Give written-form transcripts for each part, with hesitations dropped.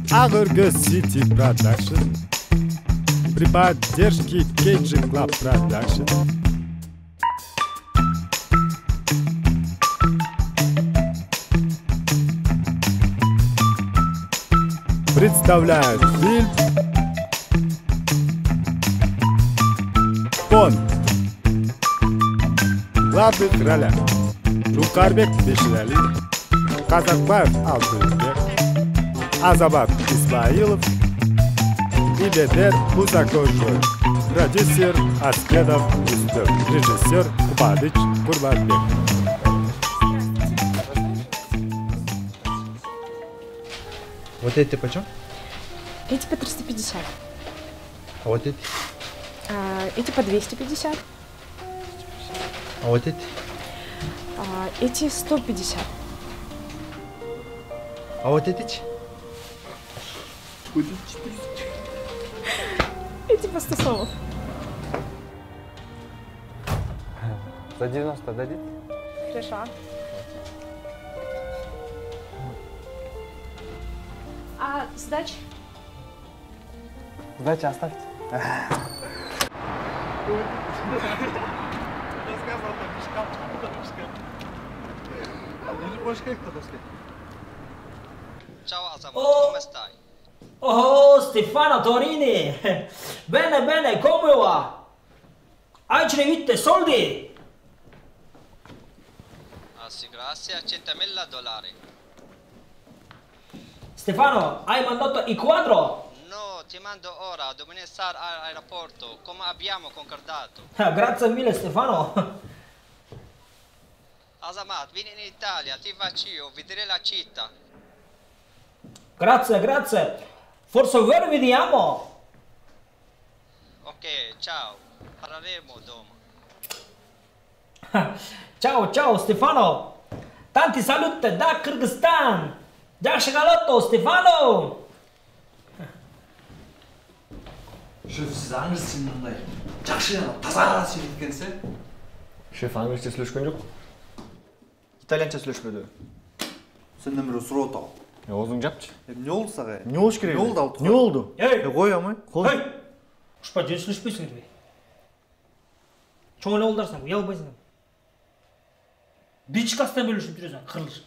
Agorgo City Production при поддержке KG Club Production представляют фильм «Понт». В главных ролях Жукарбек Беширалиев, Казакбаев Алтынбек, Азамат Исмаилов и Бедер Музакожоев. Продюсер Аскедов Устов. Режиссер Кубадыч Курбанбек. Вот эти почем? Эти по 350. А вот эти? Эти по 250. А вот эти? Эти 150. А вот эти? Эти по 140. За 90 дадите? Хорошо. А сдача? Сдача оставьте. Ciao Asamat, come stai? Oh, Stefano Torini! Bene, bene, come va? Hai ricevuto soldi? Ah sì, grazie, $100.000. Stefano, hai mandato il quadro? No, ti mando ora, domani stare all'aeroporto, come abbiamo concordato. Grazie mille, Stefano. Asamat, vieni in Italia, ti faccio io, vedere la città. Grazie, grazie. Forse vediamo. Ok, ciao, parleremo dopo. Ciao, ciao, Stefano. Tanti saluti da Kyrgyzstan. Yaxshi galotto, Stefano. Шеф, сіз аңғырсыз мындай жақсы жана таза сөйлейт экенсиз. Шеф англисче сүйлөшкөн жок. Итальянча сүйлөшпөдү. Сенден бирөө суроо атабы. Оозуңду жапчы. Эмне болду сага? Эмне болуш керек? Эмне болду ал? Эмне болду? Кой амай? Ой, ушпа жөн сүйлөшпөйсүңөр бе? Чоң эле болдарсың, уялбайсың. Бичкастан бөлүшүп жүрөсүң, кырылыш.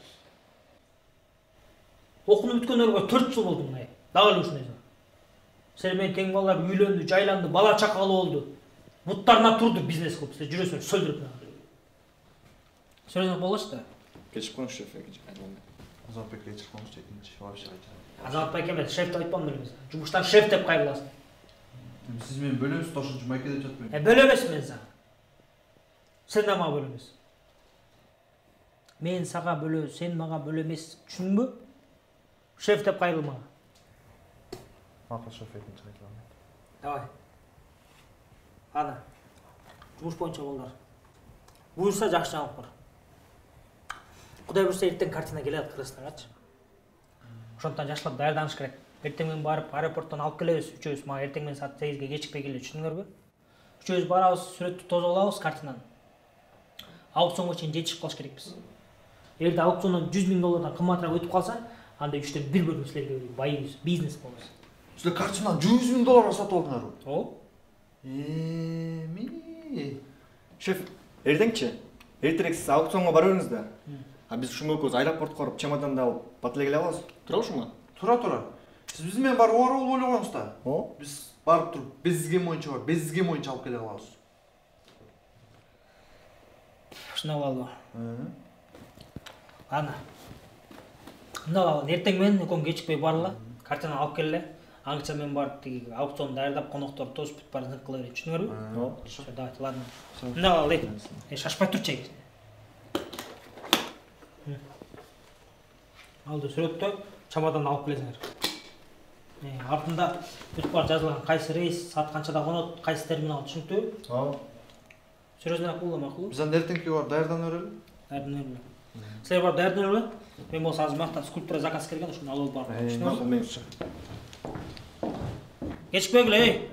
Окууну бүткөндөргө 4 жыл болду мына. Дагы эле ушундайсың. Сен менен тең балалар үйлөндү, жайланды, бала чакалы болду. Буттарына турду бизнес кылып, сен жүрөсүң, сөлдүрүп. Сөзүң болош да. Кечип коңуш шеф. Азатбек кечип коңуш экинчи вообще айтат. Азатбек эмес, шефти айтпам делебиз. Жумуштан шеф деп кайрыласың. Сиз менен бөлөмүз, ошо жумайке деп жатпайм. Бөлө эмес мен сага. Сен да мага бөлө эмес. Мен сага бөлө, сен мага бөлө эмес. Түшүндүңбү? Шеф деп кайрылма. Макул шеф экинчи айтылам. Давай. Ана. Жумуш боюнча балдар. Буюрса жакшы жаңылык бар. Кудай буюрса эртең картина келет Кыргызстангачы. Ошондон жакшылап даярданыш керек. Эртең менен барып аэропорттон алып келебиз, үчөөбүз. Мага эртең менен саат 8-ге кечикпей келе, түшүндүңөрбү? Үчөөбүз барабыз, сүрөттү тосуп алабыз картинаны. Аукционго чейин жетишип калыш керекпиз. Эгерде аукциондон $100.000 кымбатыраак өтүп калса, анда 3төн 1 бөлүгүн силерге байыбыз, бизнес болобуз. Силер картинаны $100.000 сатып алдыңарбы? О? Эми. Шеф, эртеңчи. Эртерээк сиз аукционго бара бериңиз да. А биз ушул экөөбүз аэропортко барып чемоданды алып бат эле келе алабыз. Тура ушуңа? Тура. Сиз биз менен барып ора болуп ойлогонсуз да. О? Биз барып туруп безизген боюнча алып келе алабыз. Ушуна болду. Ана. Мына эртең менен экөөң кечикпей барыла, картинаны алып келе. Аңча мен барып тиги аукцион даярдап, конокторду тосуп бүт баарын кыла берет, түшүнүңөрбү? Всё, давайте, ладно. Мына ал, шашпай турчу. Алды сүрөттө чамадан алып келесиңер. Артында бүт бар жазылган кайсы рейс, саат канчада конот, кайсы терминал, түшүнүктүбү? Ооба. Сүрөзүнө макулбу? Биз анда эртеңки барып даярдана берели. Даярдана берели. Силер барып даярдана берели? Мен болсо азыр мактап скульптура заказ келген, ошону алып барып. Түшүнүңөрбү? Кечикпегиле, ей.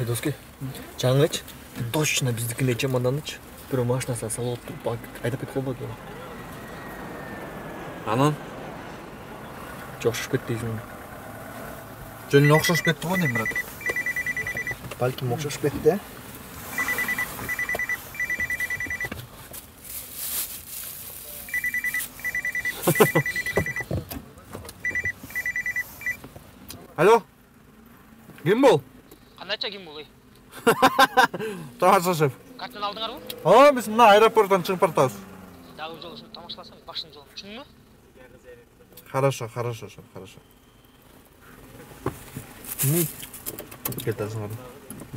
Доски, жаңғыч, точно біздікінде чемоданыч. Бір машинасы салып тұрып бак айдап кетіп қалмады. Анан? Жоқшып кетпейсің. Жөнін оқшаш кетті ғой, Немрат. Бәлкім оқшаш кетті. Алло? Кім бол? Қандайша кім бол, ей? Тамаша, шеф. Картаны алдыңар ғой? Біз мына аэропорттан шығып бартабыз. Дағы жол үшін тамашаласам, башын жолым. Түсіндің бе? Хорошо, шеф, хорошо. Не кетасың ары.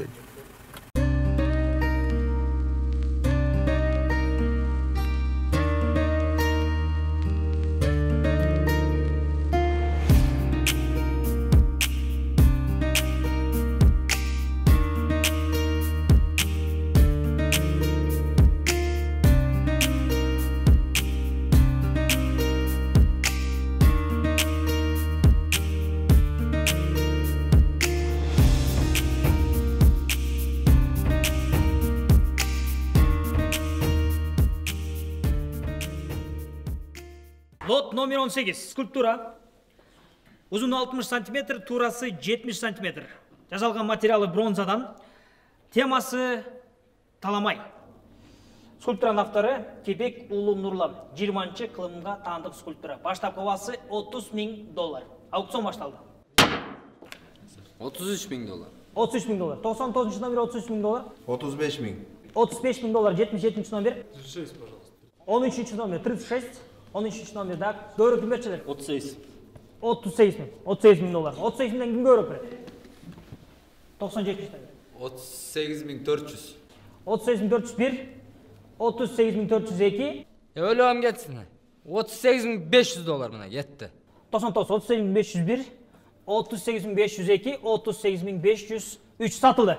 Лот номер 18. Скульптура. Uzun 60 см, турасы 70 см. Жазалған материалы бронзадан. Темасы таламай. Скульптураның авторы Кебек Улы Нурлан. 20-ші қылымға таңдық скульптура. Баштапқы бағасы $30,000. Аукцион башталды. $33,000. 33,000. 99 номер $33,000. 35.000. $35,000. 77 номер. 36, пожалуйста. 13 номер 36. 13 номер, да. Көре кім берчелер? 38. 38 $38,000. 38,000-ден кім көріп береді? 97 номер. 38,400. 38,401, 38,402. Өлім кетсін. $38,500 мына кетті. 99, 38,501, 38,502, 38,503 satıldı.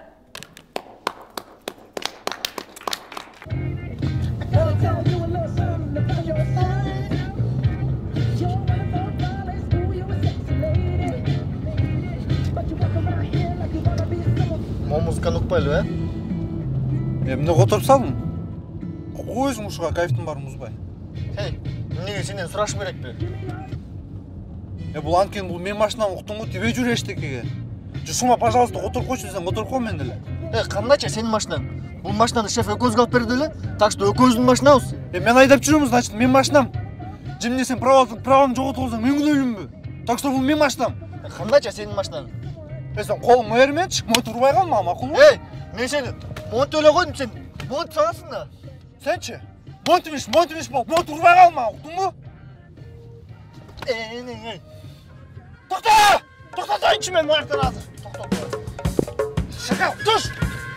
Музыканы ұқпайлы, ә? Міне отырып салдым. Қойсың ұшыға, кайфтың бар мұзбай. Хей, неге сенен сұрашым керек бе? Бұл анкен, бұл мен машинам ұқтың ғой, тебе жүр ештекеге. Жүшіңа, пожалуйста, отырып қойшы десең, отырып қой мен деле. Қандайша сенің машинаң? Бұл машинаны шеф өкөзге алып берді ле? Так что өкөздің машина осы. Мен айдап жүремін, значит, мен машинам. Жеміне сен праваны жоғытып алсаң, мен күнәлім бе? Так что бұл мен машинам. Қандайша сенің машинаң? Сен қолың өрмен, монт ұрбай қалма, мақұл ма? Мен сені монт өле қойдым, сен монт саласың да. Сен ше? Монт емес, монт ұрбай қалма, ұқтың ба? Тоқта! Тоқтатайыншы мен марктан азыр. Тоқта. Шақал, тұш!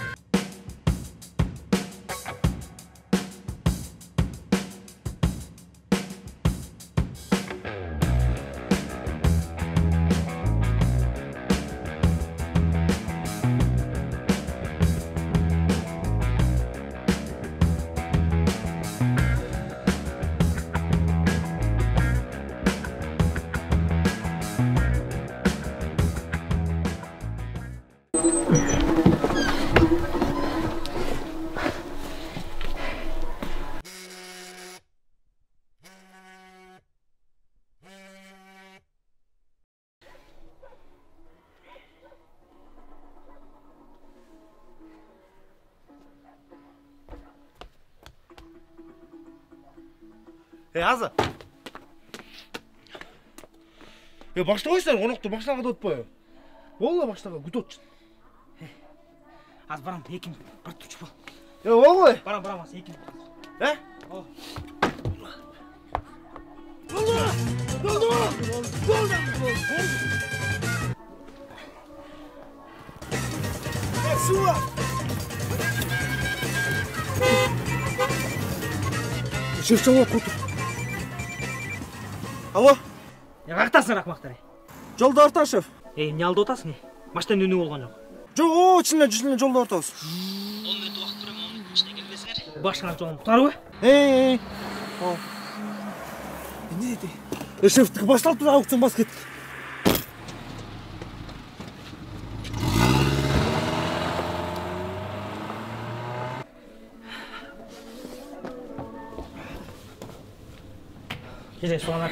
Аза. Башта қойсаң, онықты баштаға да өтпай. Олла баштаға күт өтшін. Az барам, екім бір тұчы бол. Ол ғой? Барам, аз екім. Ол. Суа! Шефчалап құтыр. Алло? Қақтасың рақмақтар? Жолда орта, шеф. Не алды отасың, не? Маштан үні болған жоқ. Жоқ, чынлен жолда ортасы. 10 минут уақыт тұрым, 10 минут ішіне келбесіңер. Башыңа жолым құтар ғой? Не деді? Шефтікі башталып тұр, аукцион бас кеттік. Кеше соңар.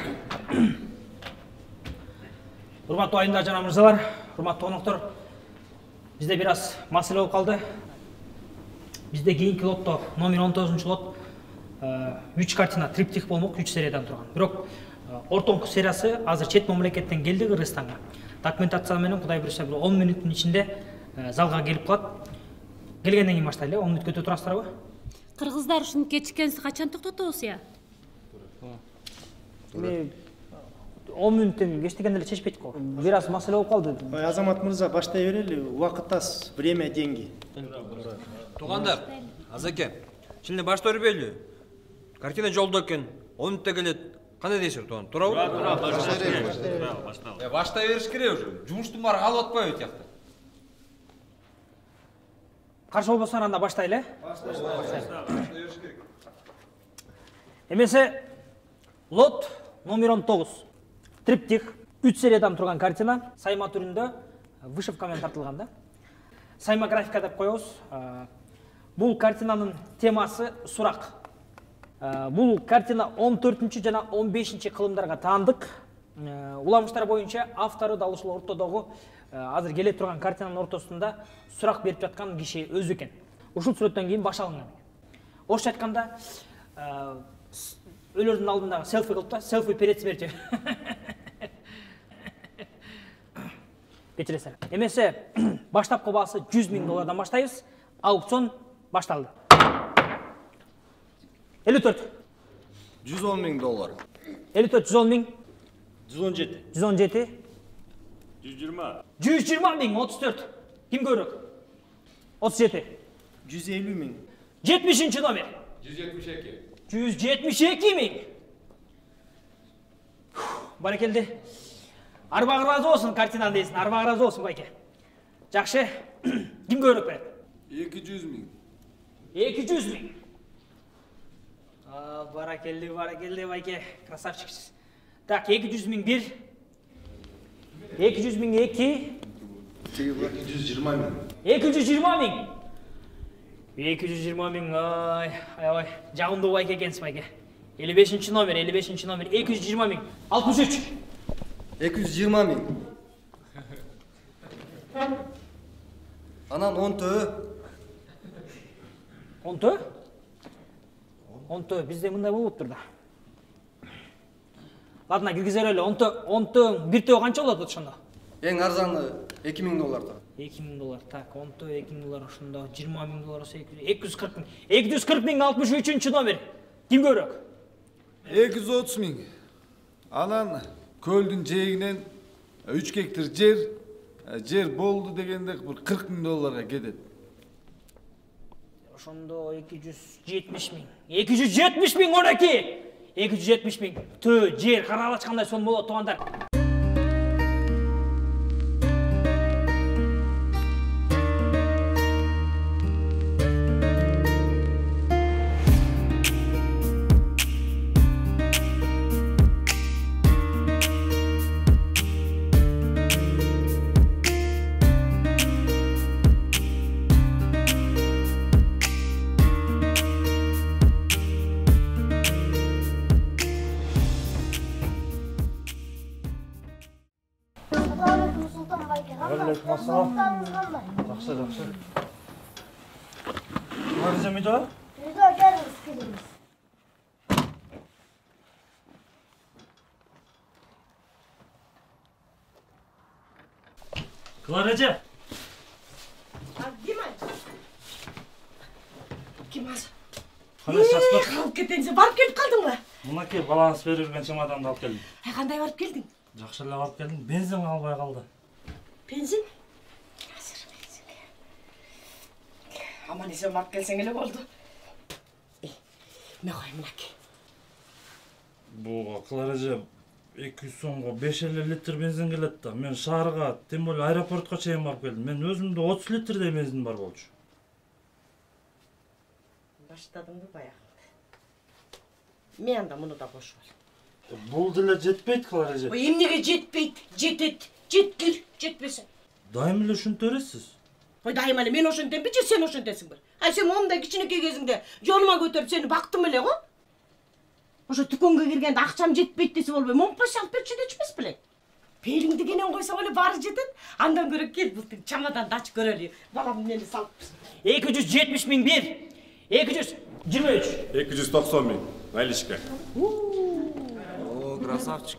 Урматтуу айымдар жана мырзалар, урматтуу коноктор. Бизде бир аз маселе болуп калды. Бизде кийинки лотто номер 19 лот 3 картина триптих болмок, 3 сериядан турган. Бирок ортоңку сериясы азыр чет мамлекеттен келди Кыргызстанга. Документация менен Кудай буйруса бир 10 мүнөттүн ичинде залга келип калат. Келгенден кийин баштайлы, 10 мүнөт күтө турасыздарбы? Кыргыздар ушуну кечиккенси качан токтотобуз я? Эми 10 мүнөттөн кечтигенде эле чечпейт го. Бир аз маселе болуп калды. Азамат мырза, баштай берели. Убакыт аз, время деньги. Туугандар, Азаке, ичинде баштай бербейлби? Картина жолдо экен, 10 мүнөттө келет. Кандай дейсиң, тууган? Туурабы? Баштай бериш керек уже. Жумуштун баары калып атпайбы тиякта. Каршы болбосоңор анда баштайлы. Эмесе лот номер 19. Триптих 3 сериядан турган картина, сайма түрүндө вышивка менен тартылган да. Сайма графика деп коебуз. Бул картинанын темасы сурак. Бул картина 14 жана 15 кылымдарга таандык. Уламыштар боюнча автору да ушул ортодогу азыр келе турган картинанын ортосунда сурак берип жаткан киши өзү экен. Ушул сүрөттөн кийин баш алынган. Орусча айтканда өлөрдүн алдындагы селфи кылып да, селфи перед смертью. Кечиресиңер. Эмесе баштапкы баасы $100,000 баштайбыз. Аукцион башталды. 54. $110,000. 54, 110,000. 117. 117. 120. 120,000, 34. Kim көбүрөөк? 37. 150,000. 70 номер. 172. 172,000. Баракелди. Арбагы разы болсун картинаны дейсин, арбагы разы болсун байке. Жакшы. Ким көбүрөөк берет? 200,000. 200,000. Баракелди байке, красавчиксиз. Так, 200,000 1. 200,000 2. 220,000. 220,000. 220,000. Ай. Жагымдуу байке экенсиз байке. 55 номер, 55 номер. 220,000. 63. 220,000. Анан 10 төө. 10 төө? 10 төө, бизде мындай болуптур да. Ладно, киргизер эле. 10 төө, бир төө канча болот ошондо? Эң арзаны $2,000. $2,000. Так, 10 төө $2,000 ошондо $20,000 болсо 240,000. 240,000 63 номер. Ким көбүрөөк? 230,000. Анан көлдүн жээгинен 3 гектар жер болду дегенде бир $40,000 кетет. Ошондо 270,000. 270,000 12. 270,000 төө жер каралачкандай сом болот туугандар. Жақсы. Барызым үйде? Үйде келіңіз келіңіз. Клараджа. Димай. Ким аз? Қандай шаспақ? Қалып кетенсің, барып келіп қалдың ба? Мұна кел, баланс беріп жүрген чемоданды алып келдім. Қандай барып келдің? Жақсы эле барып келдім, бензин албай қалды. Бензин? Аман есен барып келсең еле болды. Мен қой, мінеке. Буға, Клараджа, 200 сомға 5 литр бензин келет да. Мен шаарга, тем более аэропортқа чейин барып келдим. Мен өзүмдө 30 литрдей бензин бар болчу. Баштадың ба баяғында? Мен анда мұны да қош бол. Бул деле жетпейт, Клараджа. Эмнеге жетпейт? Жетет. Жеткир, жетпесин. Дайым эле ушинте бересиз. Ой, дайым эле мен ошентемби же сен ошентесиңби? Ай, сен момундай кичинекей кезиңде жолума көтөрүп сени бактым эле го. Ошо дүкөнгө киргенде акчам жетпейт десе болбой, момпаш алып берчү дечүмүс белең. Белиңди кенен койсоң эле баары жетет. Андан көрө кел бултуң чамаданды ачып көрөлү. Балам мени салып. 270 миң 1. 223. 290 миң. Наличка. О, красавчик.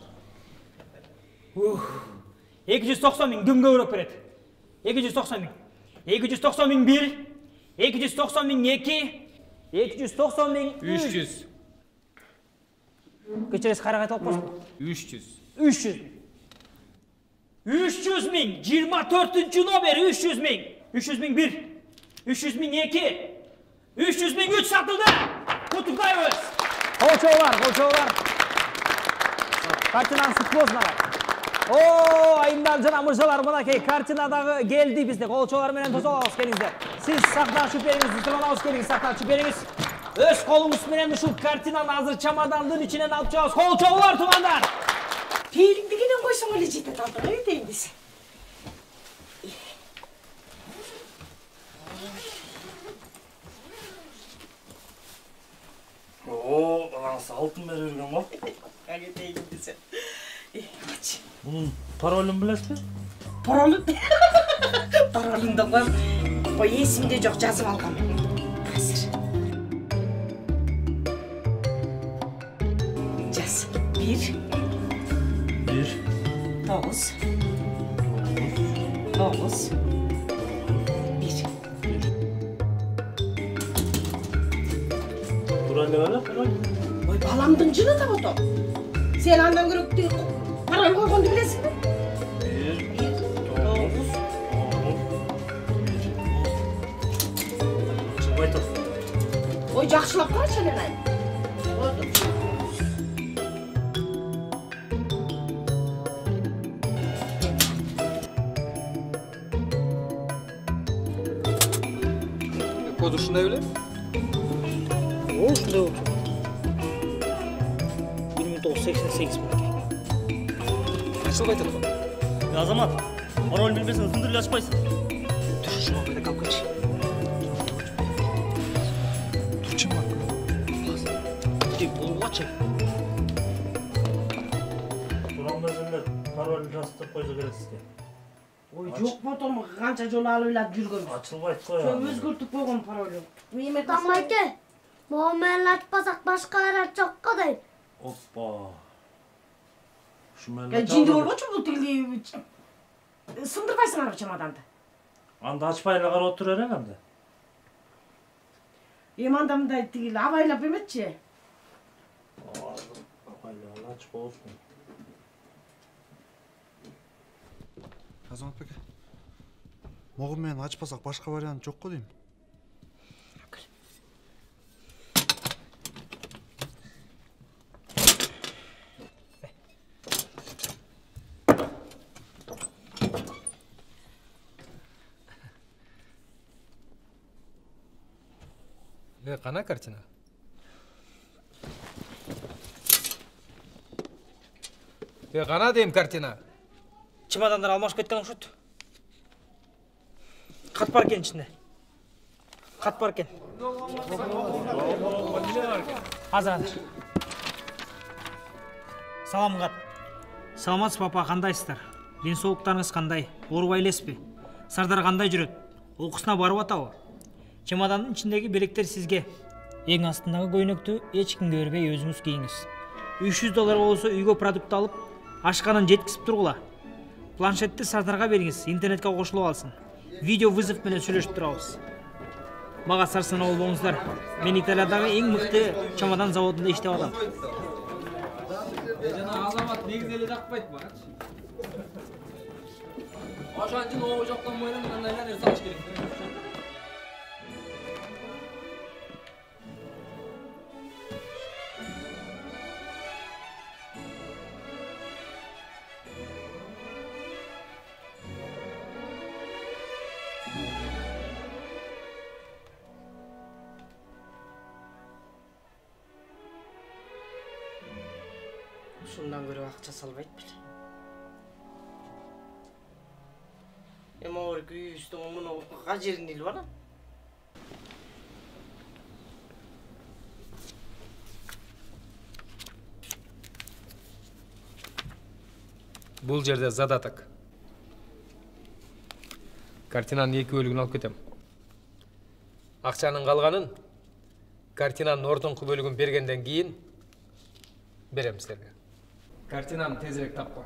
290 миң ким көбүрөөк берет? 290 миң. 290 миң 1. 290 миң 2. 290 миң 300. Кечерес карак айтып алып 300. 300. 300 миң 24-нчү номер 300 миң. 300 миң 1. 300 миң 2. 300 миң 3 сатылды. Кутуктайбыз. Колчоолар. Картинаны сутпосуңар. О, айымдар жана мырзалар, мынакей картинадагы келди бизде. Колчоолар менен тосо алабыз, келиңиздер. Сиз сахнага түшүп бериңиз, устурманабыз, келиңиз, сахнага түшүп бериңиз. Өз колуңуз менен ушул картинаны азыр чамадандын ичинен алып чыгабыз. Колчоолар туугандар. Белиңди кенен койсоң эле жетет алдыга кетейин десе. О, анасы алтын бере берген го. Кетейин десе. Ачы. Bunun parolun bilesizmi? Parolun? Parolunda koy esimde yok, жазып алгам. Азыр. Жаз. 1 9 1. Burayla öyle. Ой, баламдын жыны да бото. Сен андан көрөктү парол койгонду билесиңби? 1 9 Ой, жакшылап карачы эле ай. Kodu ушундай беле? Ушундай болчу. 1988 Ачылбай жатат го. Азамат, пароль билбесең сындырып ачпайсың. Турчу койда калып кетчи. Турчу ма? Тип болгочу. Турамдазылар пароль жазып койсо керек сизге. Ой, жок потом канча жолу алып эле жүргөнбүз. Ачылбайт го. Өзгөртүп койгон паролю. Эме Тамайке, могу менен ачпасак башка арат жок го дейт. Оппа. Жинди болбочу бул тиги сындырбайсыңарбы чамаданды? Анда ачпай эле карап отур элек анда. Эми анда мындай тиги абайлап эметчи? Абайлап ачып болсун. Азамат беке. Могу менен ачпасак башка вариант жок го дейм. Кана картина? Кана дейм картина. Чемодандар алмашып кеткен окшойт. Кат бар экен ичинде. Кат бар экен. Азыр. Салам кат. Саламатсыз папа, кандайсыздар? Ден соолуктарыңыз кандай? Оорубай элесизби? Сардар кандай жүрөт? Окуусуна барып атабы? Чемодандын ичиндеги белектер сизге. Эң астындагы көйнөктү эч кимге бербей өзүңүз кийиңиз. $300 болсо үйгө продукт алып, ашканын жеткизип тургула. Планшетти Сардарга бериңиз, интернетке кошулуп алсын. Видео вызов менен сүйлөшүп турабыз. Мага сарсанаа болбоңуздар. Мен Италиядагы эң мыкты чемодан заводунда иштеп атам. Жана Азамат негизи эле жакпайт мага. Ошон үчүн ого жоктон мойнун кандай нерсе алыш керек. Ушундан көрө акча салбайт беле. Эми оор күйүстүң муну кажерин ил бара. Бул жерде задаток. Картинанын 2 бөлүгүн алып кетем. Акчанын калганын картинанын ордуңку бөлүгүн бергенден кийин берем силерге. Картинаны тезирээк тапкыла.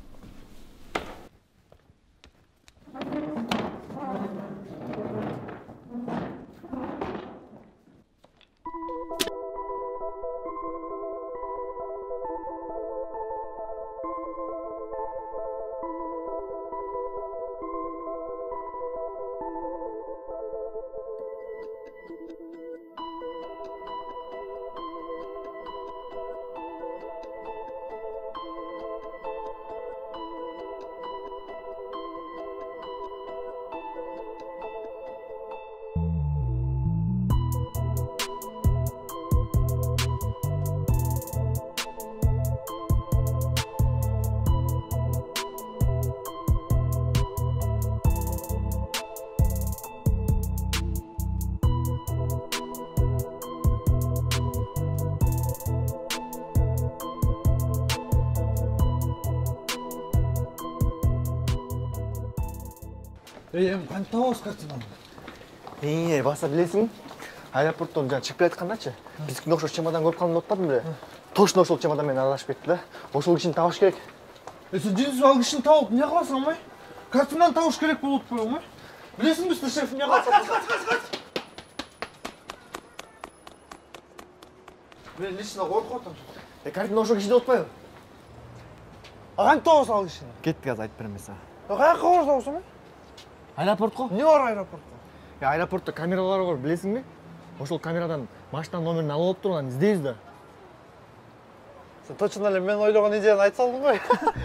Қанша табамыз картинаны? Баса білесің? Аэропорттан жаңа шығып келаткандачы. Биздикине окшош чемодан көрүп калдым деп атпадым беле? Точно ошол чемодан менен аралашып кетти да. Ошол кишини табыш керек. Сен жинсиз ал кишини табып эмне кыласың амай? Картинаны табыш керек болуп атпайбы? Билесиңби сиз шеф эмне кылат? Мен лично коркуп атам. Картина ошол кишиде атпайбы? Кантип табасыз ал кишини? Кеттик азыр айтып берем эса. Каяка барасыз амай? Аэропортко? Эмне бар аэропортко? Аэропортто камералар бар, билесиңби? Ошол камерадан машинанын номерин алып алып туруп анан издейбиз да. Сен точно эле мен ойлогон идеяны айта салдың ғой.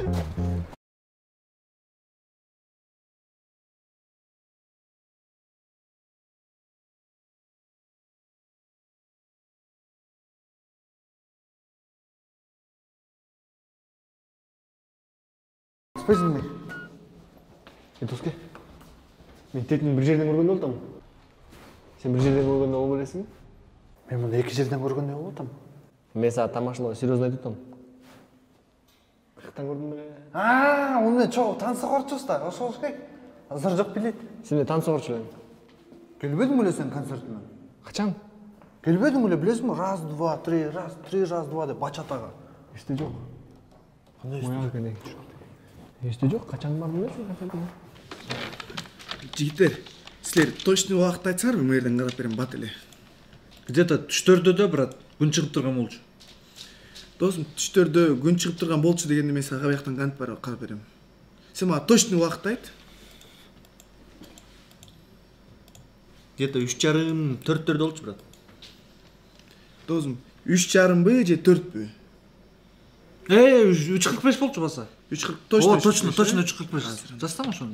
Спасибо. Доске. Мен тетini bir жерден көргөндөй болтам. Сен bir жерден көргөндө боло бересиңби? Мен муну 2 жерден көргөндөй болуп атам. Мен сага тамашалоо серьезно айтып атам. Каяктан көрдүм беле? Уну чогуу тааныса корчусуз да, ошол керек. Азыр жок билет. Сен тааныса корчу элең. Келбедиң беле сен концертине? Качан? Келбедиң беле, билесиңби? Раз, два, три, раз, два деп бачатага. Эсте жок. Кандай эсте? Эсте жок, качан бардым эле концертине? Жигиттер, силер точный убакытты айтсаңарбы, мен жерден карап берем бат эле. Где-то түштөрдө брат, күн чыгып турган болчу. Досум, түштөрдө күн чыгып турган болчу дегенде мен сага бияктан кантип барып карап берем. Сен мага точный убакытты айт. Где-то 3:30-4 болчу, брат. Досум, 3:30 же 4-пү? 3:45 болчу баса. 3:40 точно 3:45. Жазсаң ошону.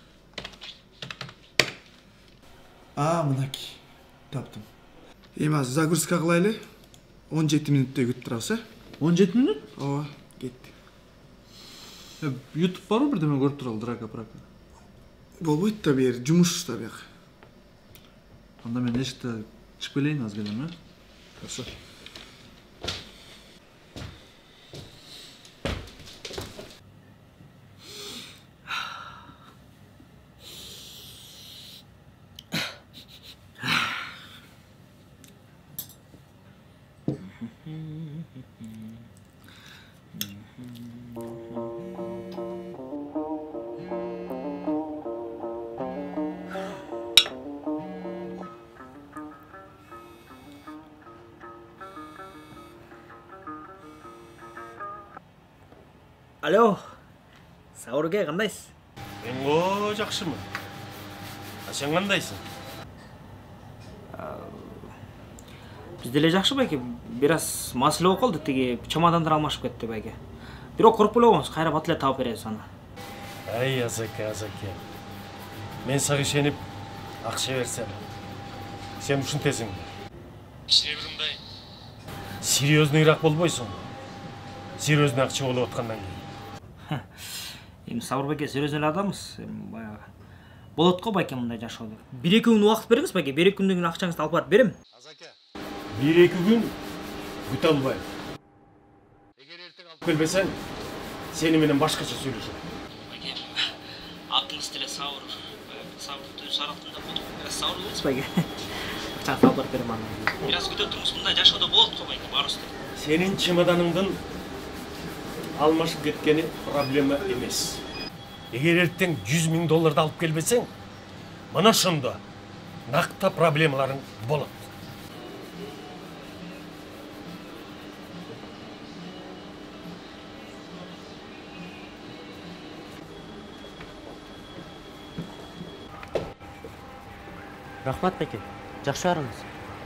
Мынаки. Таптым. Эми азыр загрузка кылайлы. 17 мүнөттөй күтүп турабыз, 17 мүнөт? Ооба, кетти. YouTube барбы бирдеме көрүп туралы, драка. Болбойт да бер, жумуш да бияк. Анда мен эшикте чыгып келейин аз келем, Хорошо. Алло, Сауырге кандайсыз? Мен жакшымын. Сен кандайсың? Биз деле жакшы байке, бир аз маселе болуп калды, тиги чемодандар алмашып кетти байке. Бирок коркуп эле койгуңуз, кайра бат эле таап беребиз аны. Ай, Азаке. Мен сага ишенип акча берсем, сен ушинтесиң. Кичине бир мындай серьезныйраак болбойсуң. Серьезный акча болуп аткандан кийин. Эми Сабыр байке серьезный адамбыз. Баягы болот го байке мындай жашоодо. 1-2 күн убакыт бериңиз байке, 1-2 күндөн кийин акчаңызды алып барып берем. Азаке. 1-2 күн күтө албайм. Эгер эртең алып келбесең, Сени менен башкача сүйлөшөм. Акылыңыз деле сабыр. Сабырды саралтында болуп, бираз сабыр болуңуз байке. Акчаны табып берем аны. Бираз күтө туруңуз, мындай жашоодо болот го байке, барыбызда. Сенин чемоданыңдын алмашып кеткени проблема эмес. Эгер эртең $100,000 алып келбесең, мына ошондо накта проблемаларың болот. Рахмат байке. Жакшы барыңыз.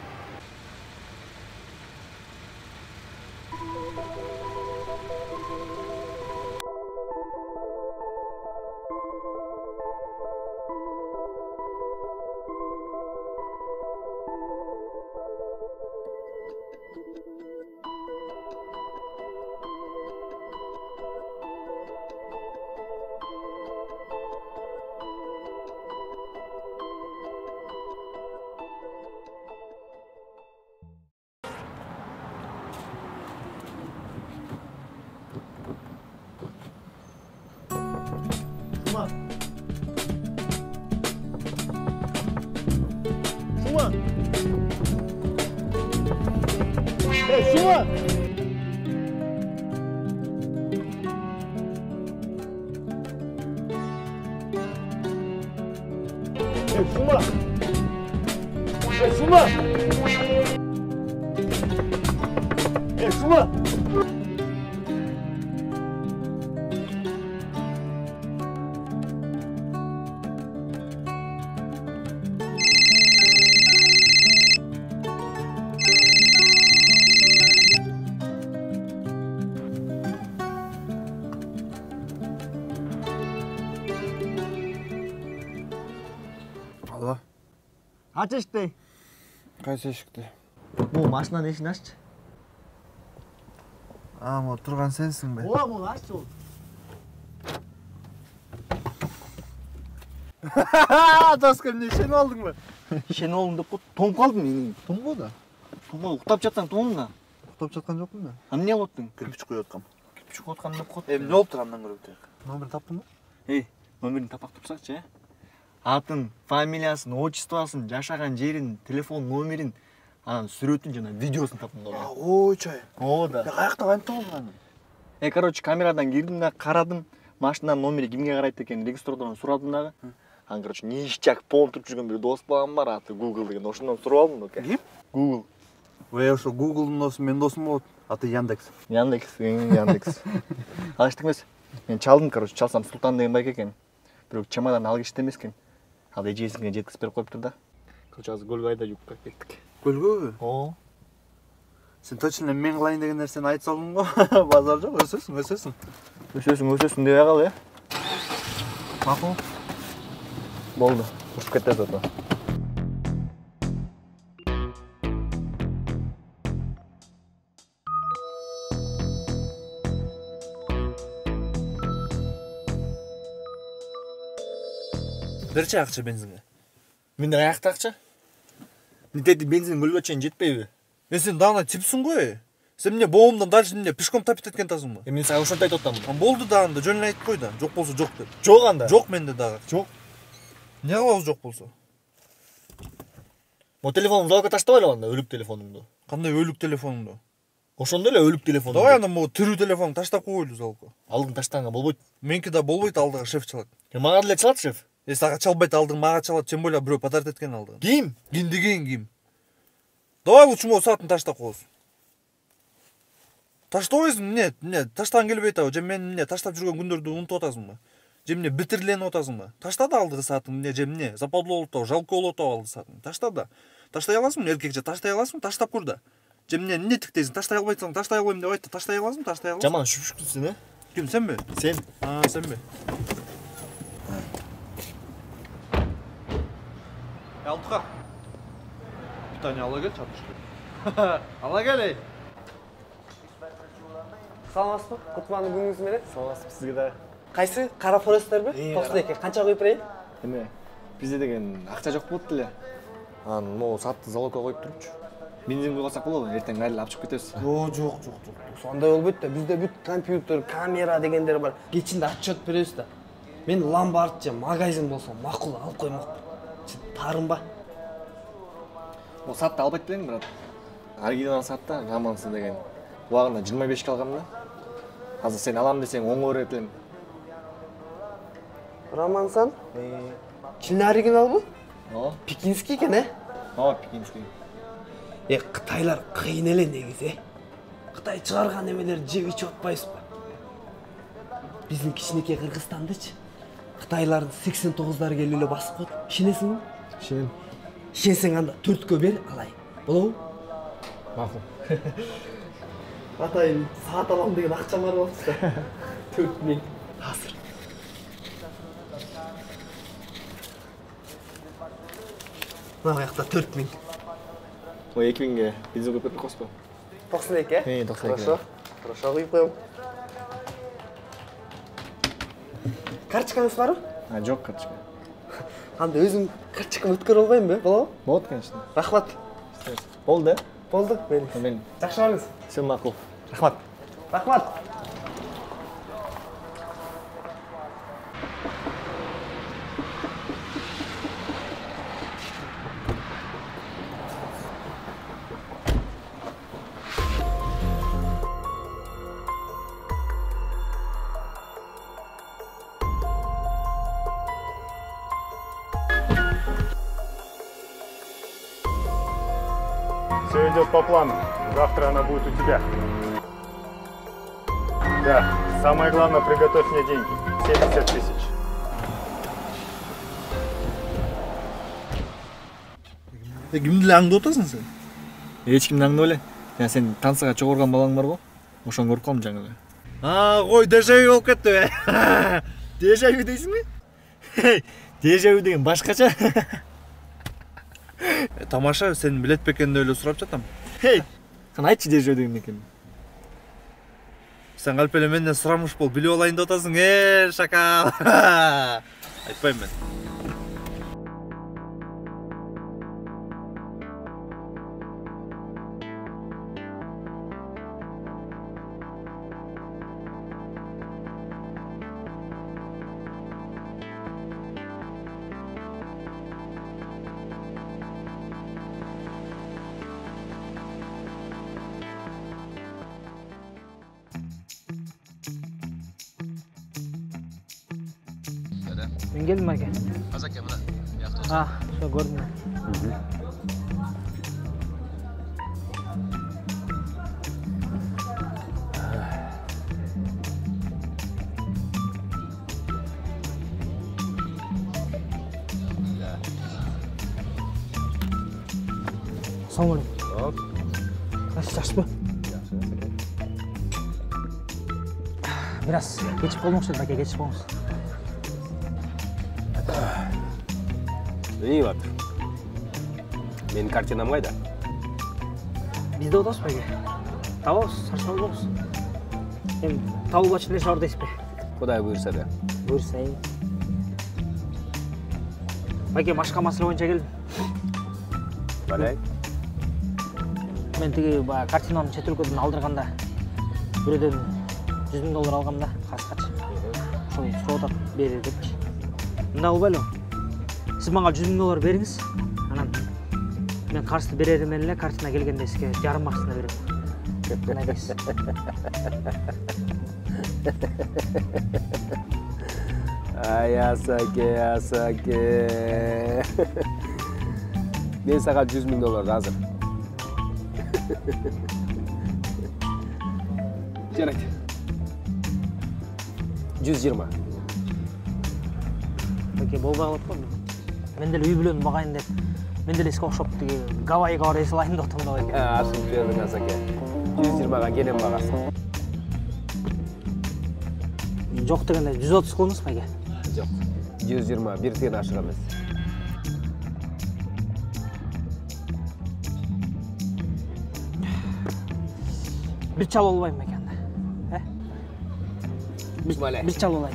Алло. Ач эшикти. Кайсы эшикти? Могу машинанын эшигин аччы. Могу турган сенсиң бе? Ооба, могу аччы болду. Доска, эмне ишенип алдыңбы? Ишенип алдым деп коет. Тоңуп калдым мен. Тоңбо да? Тоңбой уктап жатсаң тоңдум да. Уктап жаткан жокмун да. Эмне кылып аттың? Кирпич куюп аткам. Кирпич куюп аткам деп коет. Эмне болуптур андан көрө? Номерин таптыңбы? Номерин тапак турсакчы, атын, фамилиясын, отчествосын, жашаган жерин, телефон номерин, анан сүрөтүн жана видеосун таптым да. Ой, чай. Ооба да. Каяктан кантип табылган аны? Короче, камерадан кирдим да, карадым. Машинанын номери кимге карайт экен, регистратордон сурадым дагы. Анан, короче, ништяк помнуп жүргөн бир дос балам бар, аты Google деген. Ошондон сурап алдым да. Ким? Google. Ошо Google'дун досу менин досум болот. Аты Яндекс. Яндекс. Ал эчтеке эмес. Мен чалдым, короче, чалсам Султан деген байке экен. Бирок чемодан алгыч эмес экен. Ал эжесине жеткизип берип коюптур да. Короче, азыр көлгө айдап жууп кеттик. Көлгөбү? Ооба. Сен точно мен кылайын деген нерсени айтып салдың го. Базар жок, өсөсүң. Өсөсүң дебей кал, Макул. Болду. Учуп кетет ото. Берчи акча бензинге. Менде аякта акча? Нетети бензин көлгө чейин жетпейби? Сен дагы типсиң го. Сен эмне боомдон дальше эмне пешком тапып кеткен атасың ба? Мен сага ошентип айтып атамын. Болду да анда жөнүн айтып кой да. Жок болсо жок деп. Жок анда. Жок менде дагы. Жок. Эмне кылабыз жок болсо? Мо телефонумду залогко таштабайлы анда, өлүк телефонумду. Кандай өлүк телефонуңду? Ошондой эле өлүк телефонумду. Давай анда могу тирүү телефонду таштап коелу залогко. Алдын таштаганга болбойт. Меники да болбойт, алдыга шеф чалат. Мага деле чалат шеф. Сага чалбайт, алдың мага чалат, тем более бирөө подарок эткен алдыга. Ким? Ким? Давай лучше могу саатын таштап коебуз. Таштабайсың, эмне? Таштагың келбей атабы? Же мен эмне таштап жүргөн күндөрдү унутуп атасыңбы? Же эмне битириленип атасыңбы? Ташта да алдыгы саатың, эмне же эмне? Западло болуп атабы? Жалко болуп атабы алдыгы саатың? Ташта да. Таштай аласың, эркекче таштай аласың, таштап көр да. Же эмне тиктейсиң? Таштай албайсың, таштай албайм деп айтты. Таштай аласың, таштай аласың. Жаман шүпшүктүсүң, Ким, сенби? Сен. Сенби. Алтыка. Питание ала кел, чатышты. Ала кел, ей. Саламатсызбы? Кутмандын күнүңүз менен? Саламатсызбы сизге да. Кайсы? Кара форесттерби? Токсудеке канча коюп берейин? Эме, бизде деген акча жок болуп эле. Анан могу саатты залогко коюп турчу. Бензин құйып алсақ болады, ертең айлы алып шығып кетесіз. Жоқ. Сондай болбойт да. Бізде бүт компьютер, камера дегендер бар. Кечинде отчет бересіз да. Мен ломбард магазин болсам мақұл алып қоймақпын. Тарынба. Бұл сатты алып айтпайын, брат. Оригинал сатта жамансыз деген. Уағында 25-ке алғам да. Қазір сен алам десең 10 еuro етілем. Романсан? Чилне оригинал бұл? Пекинский екен, ә? Пекинский. Қытайлар қиын еле негізі. Қытай шығарған емелер жеп ішіп отпайсыз ба? Біздің кішінекей Қырғызстандычы. Қытайлардың 89-лар келулі басып қойды. Шенесің бі? Шенем. Шенсең анда 4-кө бер, алай. Болау? Мақұл. Атайын саат алам деген ақшамар болыпсыз да. 4000. Асыр. Мына жақта 4000. Ой, 2000-ге бензин құйып қойып қоспа. 92, ә? 92. Хорошо құйып қойым. Карточкаңыз бар ма? Жоқ, карточка. Анда өзім карточкам өткер албайым бе? Болады? Болады, конечно. Рахмат. Болды? Болды. Мен. Жақсы барыңыз. Все мақұл. Рахмат. Рахмат. Все идет по плану. Завтра она будет у тебя. Да, самое главное, приготовь мне деньги. 70 000. Кимди аңдып отасың сен? Ешкімді аңдып эле. Сен танцыға чогуу урган балаң бар го? Ошоны көрүп калдым жаңы эле. Кой, дежавю болуп кетти. Дежавю дейсиңби? Дежавю деген башкача. Тамаша, сен билет бекенде эле сурап жатам. Кана айтчы дежавю деген экен. Сен калп эле менден сурамыш бол, билип алайын деп атасың, шакал. Айтпайм мен. Мен келдім әке. Азаке, мына. Шо көрдім. Assalamualaikum. Жақсы ба? Biraz geçip olmuştur bak, geçip olmuş. İyi var. Benim kартинам қайда? Bizde odası peki. Tamam, saçma olmaz. Hem tavuk açın ne şardayız be. Құдай buyursa da. Buyursa iyi. Bak başka masala oyunca geldim. Balay. Ben tegi картинамды шет өлкөдөн алдырганда бирөөдөн $100,000 алгам да, каскач. Ошол сурап атат бери депчи. Мында кылбайлы. Сиз мага $100,000 бериңиз. Анан мен каршты берер менен эле картина келгенде сизге жарым акчасына берем. Кана келесиз. Ай, Асаке. Мен сага $100,000 азыр. Жарайт. 120. Баке болбай калат го. Мен деле үй бүлөнү багайын деп. Мен деле сизге окшоп тиги Гавайга барып эс алайын деп атам да байке. Ашып бердиң Асаке. 120га келем багасы. Жок дегенде 130 кылыңыз байке. Жок. 120 бир тиен ашык эмес. Bir çal olayım mekanda. Bir çal olayım.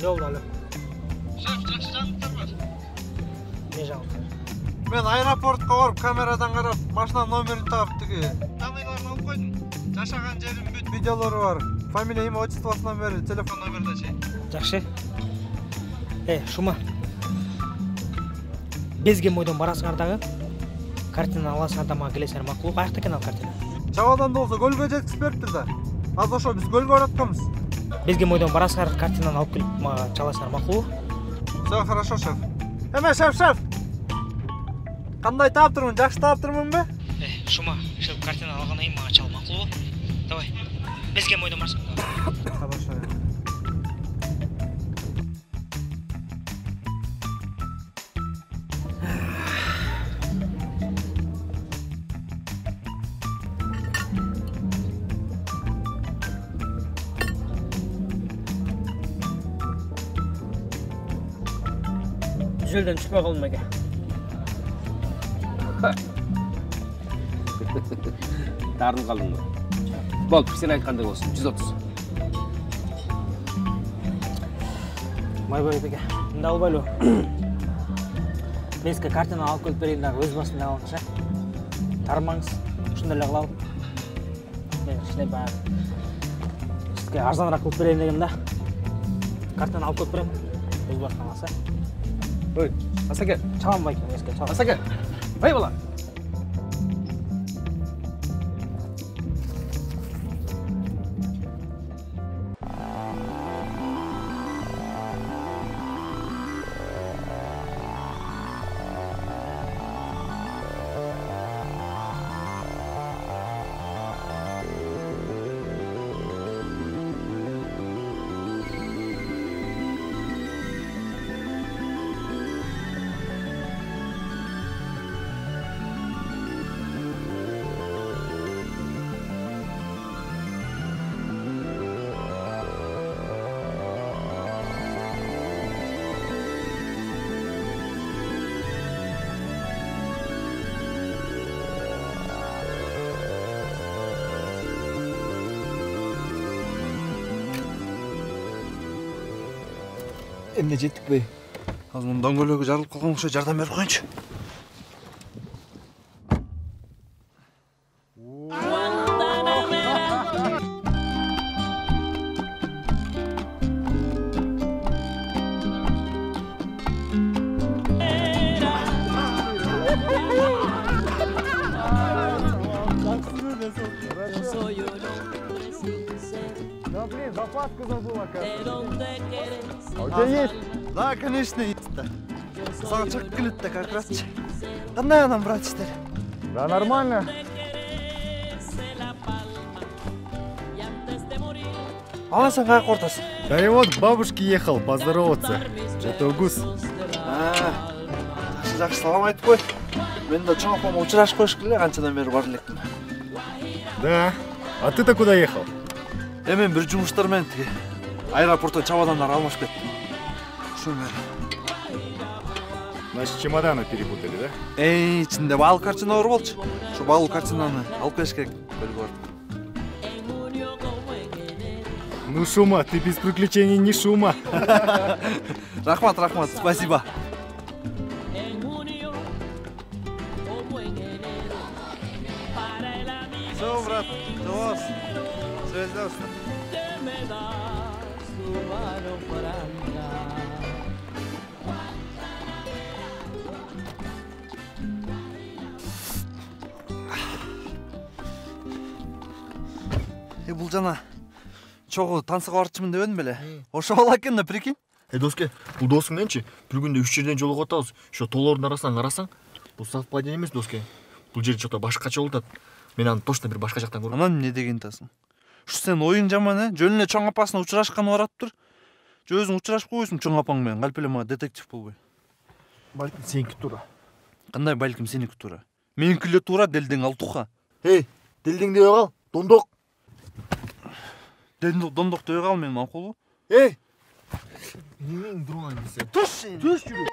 Не oldu alo? Шеф, жақсы жаңалықтар бар. Не жаңалықтар? Мен аэропортқа барып, камерадан қарап, машина номерін тауып тіге. Даныйларын алып қойдым. Жашаған жерім бүт видеолары бар. Фамилия, имя, отчествосынан бері, телефон номерді ше. Жақсы. Шума. Безген мойдан барасыңардағы картина аласыңарда маған келесіңер мақұл. Қаяқта екен ал картина? Чабадан болса көлге жеткізіп беріпті да. Аз ошо біз көлге баратканбыз. Безген мойдан барасыңар картинаны алып келіп маған чаласыңар мақұл. Все хорошо, шеф. Эме, шеф. Қандай таап тұрмын? Жақсы таап тұрмын бе? Шума, шеф картина алғаннан кейін маған чал мақұл. Давай. Безген мойдан барасың. Хорошо. Жүлден түспей қалдым әке. Дарынып қалдың ба? Болды, сен айтқандай болсын, 130. Майбай әке, мында албайлы. Мен сізге картина алып келіп берейін дағы өз басымда алыңыз, тармаңыз, ұшындарлы қылалым. Мен ішіне бәрі сізге арзанырақ қылып берейін деген да. Картина алып келіп беремін, өз басымда аласа. Ой, Асаке. Чалам байке, еске чалам. Асаке, бай бала. Emne жеттік бе? Аз мұндан көлігі жарылып қалған ұқша жардам беріп қойыншы. Запаску забыла, А у тебя есть? Да, конечно, есть. Саған шығып келеді как раз. Қандай анам, братчиктер? Да, нормально. Аласың қай қортасың? Да и вот к бабушке ехал поздороваться. Это гус. Жақсы салам айтып қой. Мен де чоң апама ұшырашып қойшы келе, қаншадан бері бар електім. Да. А ты-то куда ехал? Мен бір жұмыстармен аэропортта чабадандар алмашып кеттім. Шо мен. Значит, чемоданы перепутали, да? Içinde балық картина бар болчу. Şu балық картинаны алып келіш керек. Ну, Шума, ты без приключений не Шума. Рахмат, спасибо. Все, брат, давай. Связался. Бұл жана чоғы тансыға барчымын деп едім беле. Ошо бала экен да, прикинь. Доске, бұл досың ненчи? Бір күнде 3 жерден жолуға атабыз. Шо толордун арасынан карасаң, бұл совпадение емес, доске. Бұл жер чокта башкача болуп атат. Мен аны точно бир башка жактан көрдүм. Анан не деген тасың? Шу сен оюң жаман, жөнүнө чоң апасына учурашканы барат тур. Же өзүң учурашып койсуң чоң апаң менен, калп эле мага детектив болбой. Балким сеники туура. Кандай балким сеники туура? Меники эле туура, делдең ал туха. Делдең дебей кал, дондок. Дондок дебей кал, мен макулбу? Нең дурган десе. Туш жүрү.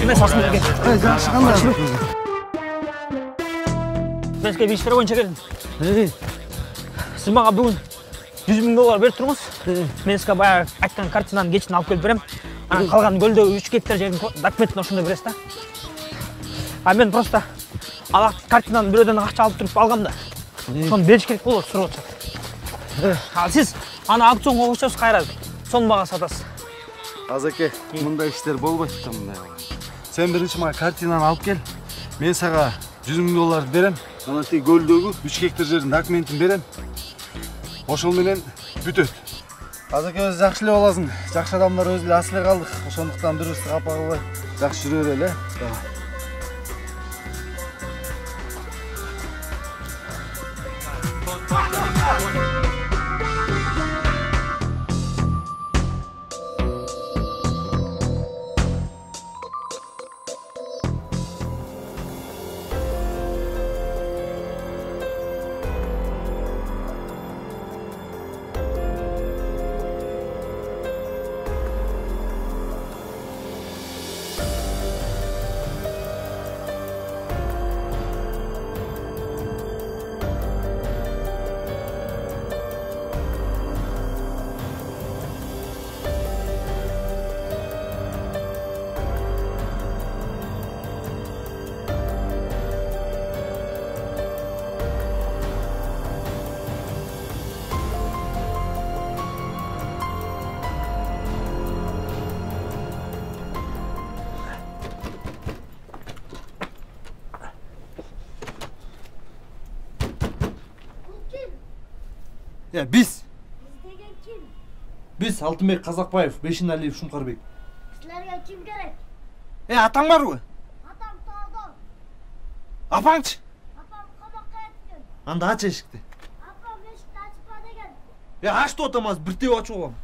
Эмес Асылбекке. Жакшы кандай? Мен сізге бір іштер бойынша келдім. Сіз маған бүгін $100,000 беріп тұрмыз. Мен сізге баяғы айтқан картинаны кешін алып келіп берем. Қалған көлдегі 3 гектар жердің документін ошонда бересіз да. А мен просто ала картинаны біреуден ақша алып тұрып алғам да. Соны беріш керек болады, сұрап отырсақ. Ал сіз ана аукционға қойсаңыз қайрады. Соны маған сатасыз. Азеке, мындай иштер болбойт да мындай. Сен биринчи мага картинаны алып кел. Мен сага $100,000 берем. Ана тиги көлдөгү 3 гектар жердин документин берем. Ошол менен бүтөт. Азеке өзү жакшы эле боласың. Жакшы адамдар өзү эле ас эле калдык. Ошондуктан бирибизди капа кылбай жакшы жүрө бер эле. Ya biz. Bizden kim? Biz Алтынбек Казакбаев, Бешиналиев, Шумкарбек. Sizlerge kim gerek? Атаң бар ғой? Atam Tağdor. Апаңчы? Apam kabakka etken. Анда ач эшикти. Apam eşikte açıpa degen. Ачты отамаз, бир теп ачып алам.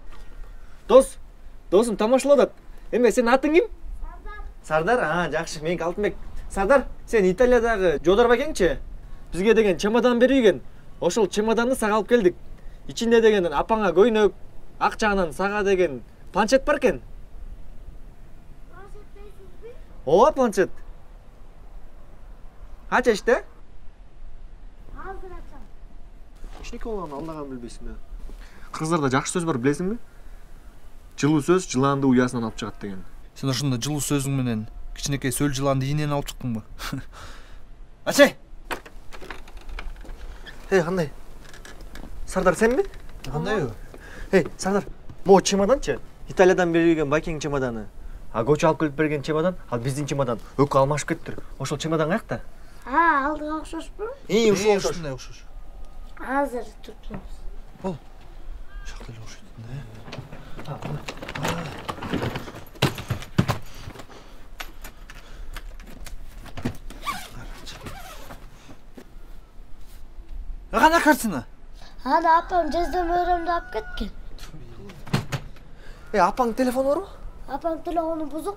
Досым тамашаладық. Эме, сен атың ким? Сардар, жакшы, меники Алтынбек. Сардар, сен Италиядагы Жодар бакеңчи? Бизге деген чемодан берген. Ошол чемоданды сага алып келдик. Ичинде деген апаңа көйнөк, акчаңан сага деген планшет бар экен. Планшет дейсизби? Ооба, планшет. Ач эште? Азыр açam. Эчтеке болгонун алдаган билбейсиңби? Кыргыздарда жакшы сөз бар, билесиңби? Жылуу сөз жыланды уясынан алып чыгат деген. Сен ошондо жылуу сөзүң менен кичинекей сөл жыланды ийинен алып чыктыңбы? Ачай! Кандай? Сардар сенби? Кандай о? Сардар, могу чемоданчы? Италиядан берилген байкеңдин чемоданы. А көчө алып келип берген чемодан, ал биздин чемодан. Өкө алмашып кеттир. Ошол чемодан каякта? Алдыга окшошпу? Ушул окшош. Ушундай окшош. Азыр туттубуз. Бол. Шакта эле окшойт да. Кандай картина? Ана апам жаздан өрөмдү алып кеткен. Апаң телефону барбы? Апам телефону бузук.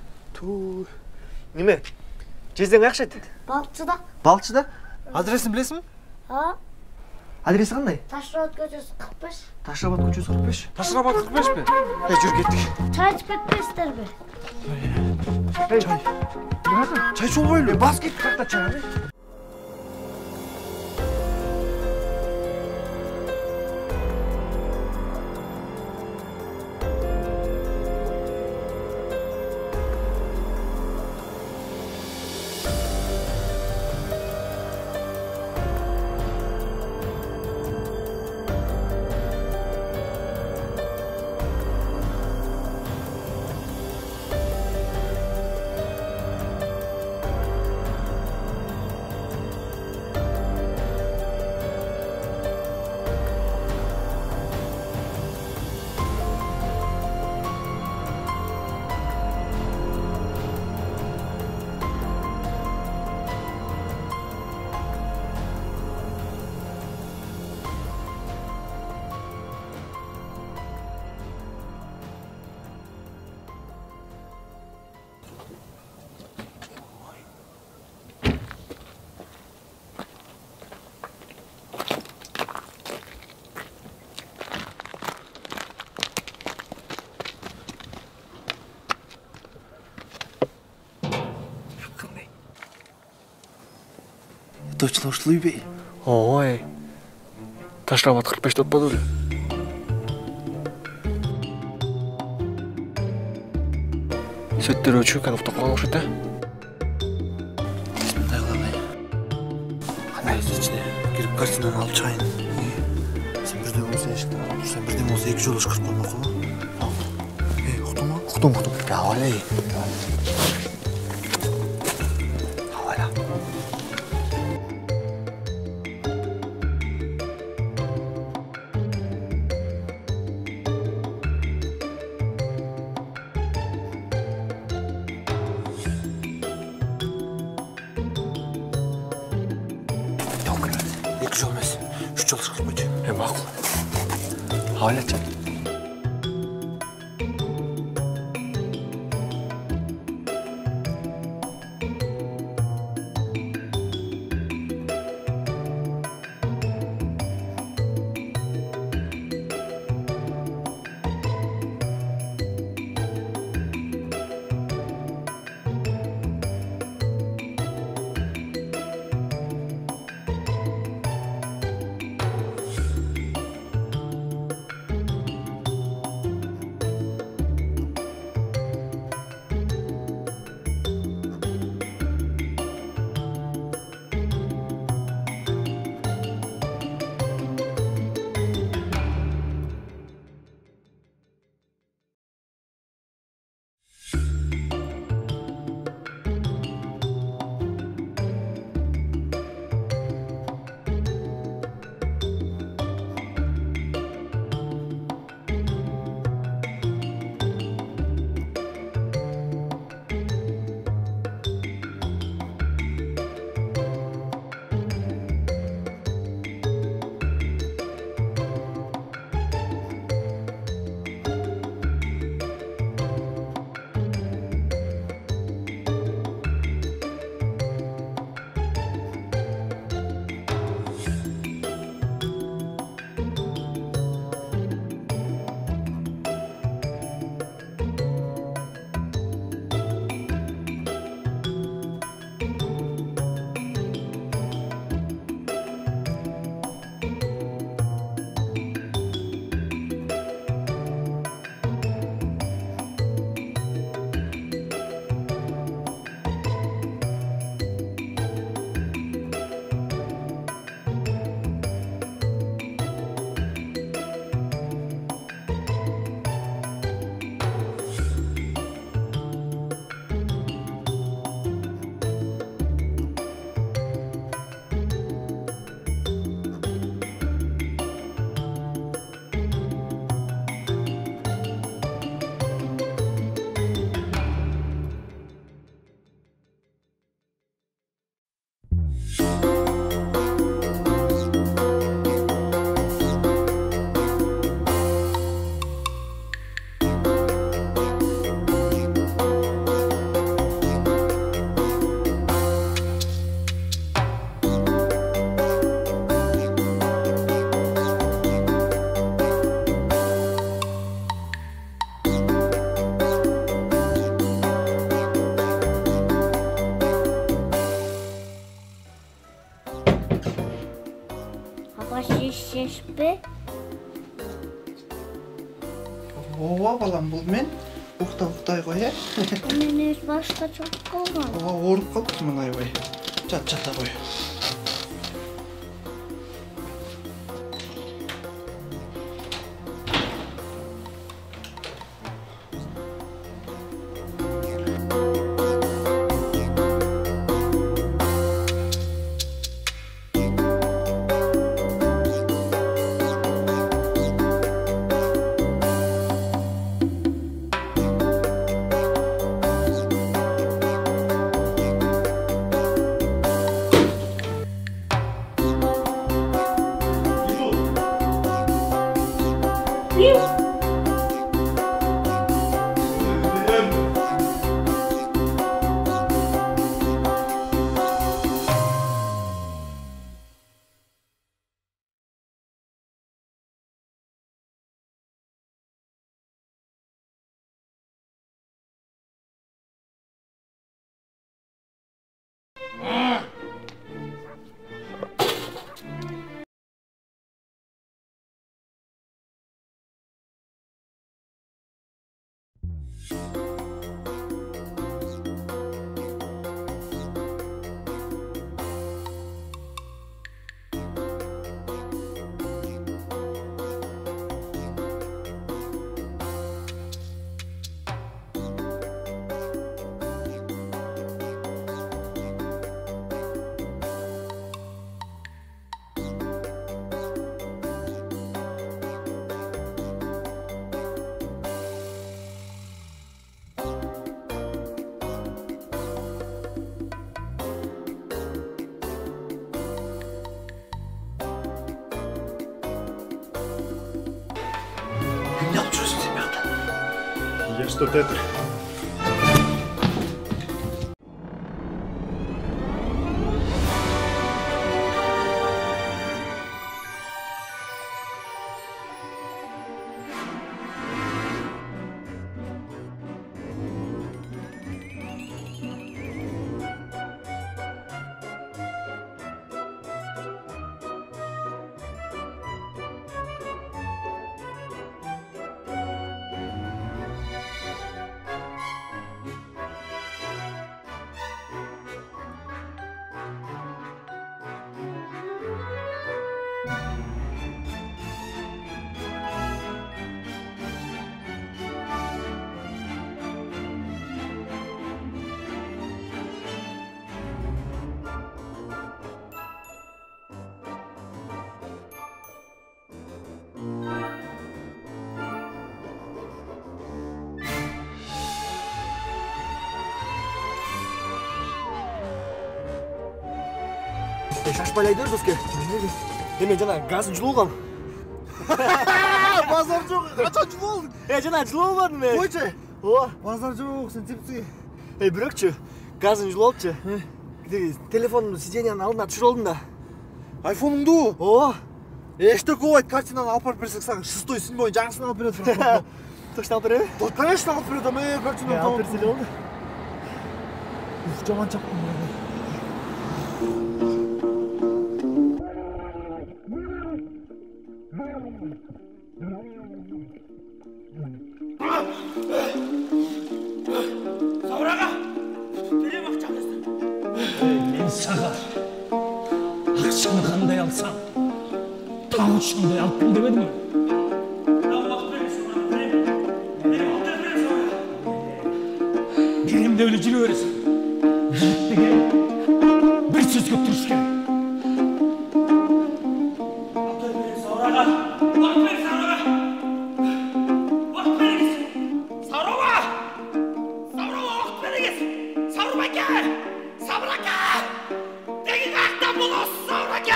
Неме? Жезден кайакча айтты? Балчыда. Балчыда? Адресин билесиңби? Адреси кандай? Ташрабат көчөсү 45. Ташрабат көчөсү 45. Ташрабат 45пи? Жүр кеттик. Чай ичип кетпейсиздерби? Чай чобойлу. Бас кеттик какта чай. точно ушул үйбей. Ой. Таштабат 45 отпады беле. Сөттер өчү кан уктап калган окшойт, Мындай кылалы. Кандай ичине кирип картинаны алып чыгайын. Сен бирдеме болсо эшикти карап турсаң, бирдеме болсо эки жолу ышкырып коймокпу. Уктуңбу? Уктум. Давай. Эки жол эмес, 3 жол ышкырып койчу. Макул. Алечи. Шешпе. Ооба балам, бул мен уктай кой, Мен өз башка чоқ калган. Ооруп калыптырмын аябай. Жата кой. Я что-то это... Шашпай айдыр доске. Мен жана газ жылуулгам. Базар жок. Качан жылуулдуң? Жана жылуулбадым мен. Койчу. О, базар жок, сен типси. Бирокчу, газын жылуулчу. Телефонумду сиденьянын алдына түшүрүп алдым да. Айфонуңду? О. Эште кобойт, картинаны алып барып берсек сага 6-й синбой жаңысын алып берет. Точно алып береби? Конечно алып берет, мен картинаны алып берсе болду. Жаман чапкын. Саураға! Төлем ақшаңызды. Мен саға ақшаны қандай алсам, тау ұшқандай алып кел демедім. Беремде өлі жүрі өресің. Жігіттіге бір сөзге тұрыш керек. Саураға! Уақыт бер Саураға! Уақыт беріңіз! Саураға! Саураға уақыт беріңіз! Саураға! Саураға! Деген ақта боласыз Саураға!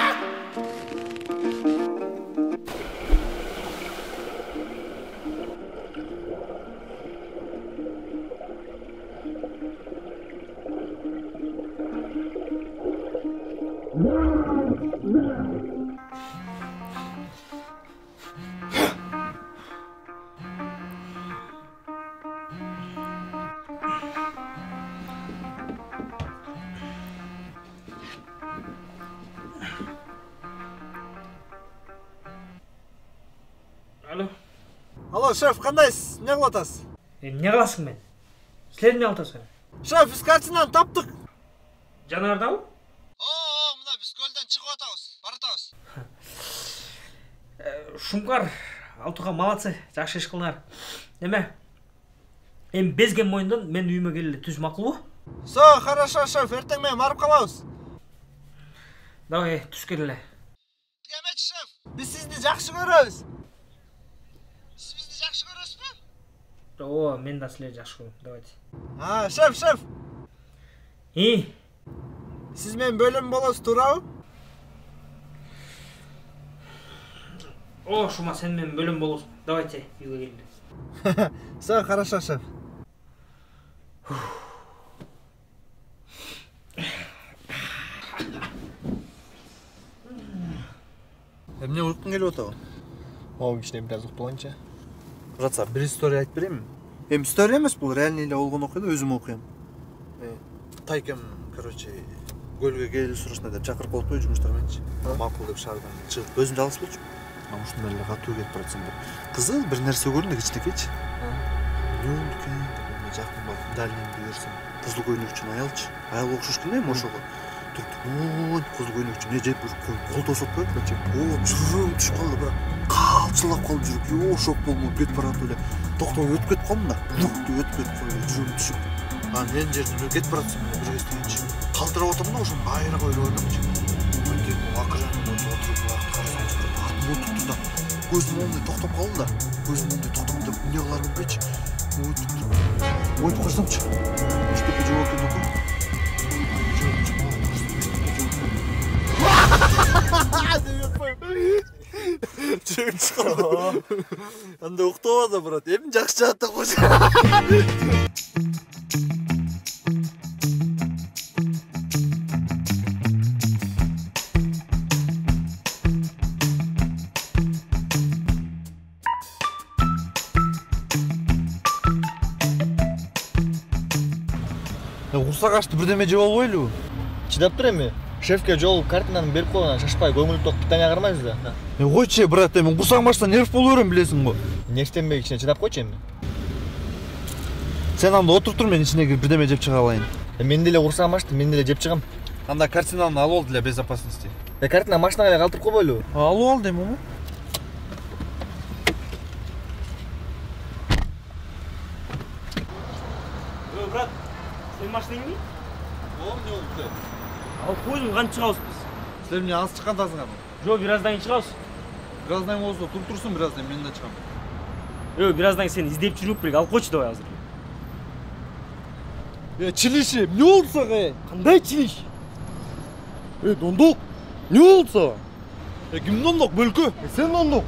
Алло. Алло, шеф, кандайсыз? Не кылып атасыз? Не кыласың мен? Силер не кылып атасың? Шеф, биз картинаны таптык. Жанардабы? Мына биз көлдөн чыгып атабыз, баратабыз. Шумкар, Алтуга молодцы, жакшы иш кылдыңар. Эме? Эми безген моюндан мен үйүмө келели, түз макулбу? Со, хорошо, шеф, эртең менен барып калабыз. Давай, түз келели. Демечи, шеф, биз сизди жакшы көрөбүз. Сиз бизди жакшы көрөсүзбү? О, мен да силерди жакшы көрөм. Давайте. Шеф. Сиз менен бөлөм болосуз, туурабы? О, Шума, сен менен бөлөм болосуң. Давайте, үйгө келели. Все, хорошо, шеф. Эмне уйкуң келип атабы? Могу кичине бир аз укталайынчы. Жатса, бир история айтып берейинби? Эми история эмес, бул реальный эле болгон окуя, өзүм окуям. Тайкем, короче, көлгө келип сурашына деп чакырып коюп жумуштар мененчи. Макул деп шаардан чыгып, өзүм жалгыз болчу. Ушундай эле катуу кетип баратсам бир кызыл бир нерсе көрдүм да кичинекейчи. Ne oldu ki? Жақын бak дальныйды берсем. Қызыл көйлекшін аялчы. Аял оқшыш кімдей мошоға. Тұрды, қызыл көйлекші не жеп қол тосып қойып бәтше. Жүрегім түсіп қалды бірақ. Қалшылап қалды жүрек. Шок болмай кетіп барады өле. Тоқтау өтіп кетіп қалдым да. Бұқты өтіп кетіп қалды. Жүрегім түсіп. Мен жерден кетіп баратсың мені бір естігенше. Қалтырап отырмын да ошым айыра қойып ойнамыншы. Өткен ақыр жаным ойды отырып уақыт қарасам жүріп артым өтіп тұрды. Көзім ондай тоқтап қалды да. Көзім ондай тоқтап деп не қыларым білмейші. Ойып қойсамшы. Үштепе жоқ екен оқы. Жүрегім шығады. Анда ұқтауада, брат. Емін жақсы жатты қойшы. Құрсақ бірдеме жеп алып ойлу. Чидап тұр еме. Шефке жол картинаны беріп қойған шашпай көңілі тоқ питание қармайсыз да. Қойшы, брат, мен құрсағым ашса нерв болу өрем білесің ғой. Нервтенбей ішіне чидап қойшы еме. Сен анда отырып тұр, мен ішіне кіріп бірдеме жеп шыға алайын. Мен деле құрсағым ашты, мен деле жеп шығам. Анда картинаны алып ал для безопасности. Картина машинаға қалтырып қой бойлу. Алып ал деймін ма? Брат, сен машинаң не? Оғым не олды? Ал қойдың ған шығауыз біз. Сілер мне аз шыққандасың ғана? Жоқ, біраздан шығауыз. Біраздан болса тұрып тұрсын, біраздан мен де шығам. Біраздан сен іздеп жүріп берек, ал қойшы давай азыр. Чилиші, не олды саға? Қандай чилиш? Дондық, не олды саға? Кім дондық, бөлкі? Сен дондық.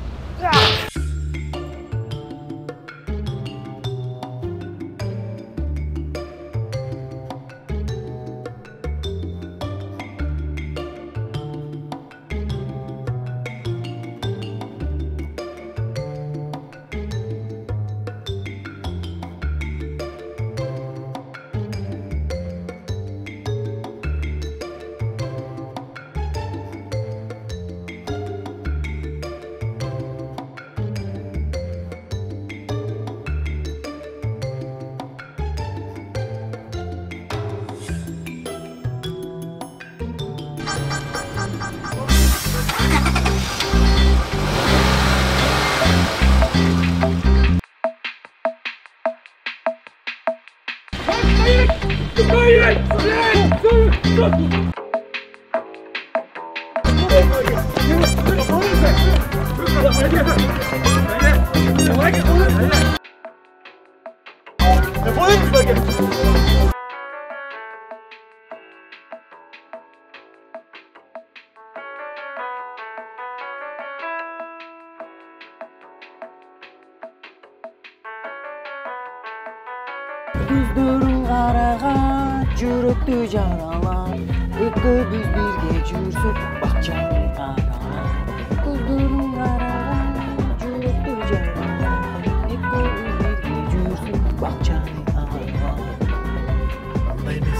Көздөрүң караган жүрөктү жаралан, экөөбүз бирге жүрсөк бакчаны аралан. Көздөрүң караган жүрөктү жаралан, экөөбүз бирге жүрсөк бакчаны аралан. Андай эмес.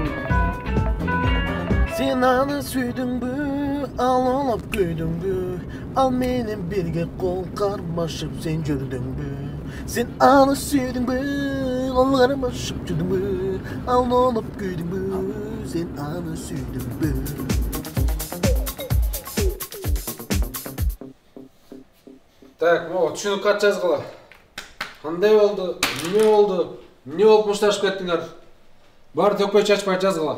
Сен аны сүйдүңбү, ал олоп күйдүңбү, ал менен бирге кол кармашып сен жүрдүңбү. Сен аны сүйдүңбү, ал кармашып жүрдүңбү, ал олоп күйдүңбү, сен аны сүйдүңбү. Так, түшүнүк кат жазгыла. Кандай болду? Эмне болду? Эмне болуп мушташып кеттиңер? Бар төкпөй чачпай жазгыла.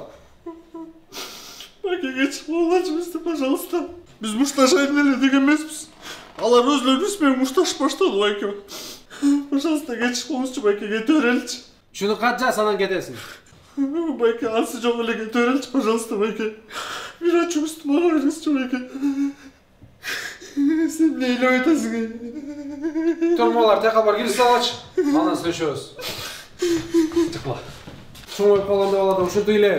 Бакеге чыгып алганчыбызды, пожалуйста. Биз мушташайын эле деген эмеспиз. Алар өзлөрү менен мушташып баштады байке. Пожалуйста, кечип болмuşçu байке, кете береличи. Түшүнүк кат жаз, анан кетесиң. Байке, ансы жок эле кете береличи, пожалуйста, байке. Бир ачуңузду мага бериңизчи, байке. Сен эмне ыйлап атасың? Турмалар тек бар кирип салачы. Анан сүйлөшөбүз. Чыкла. Чоңоюп калганда балада ушинтип ыйлай.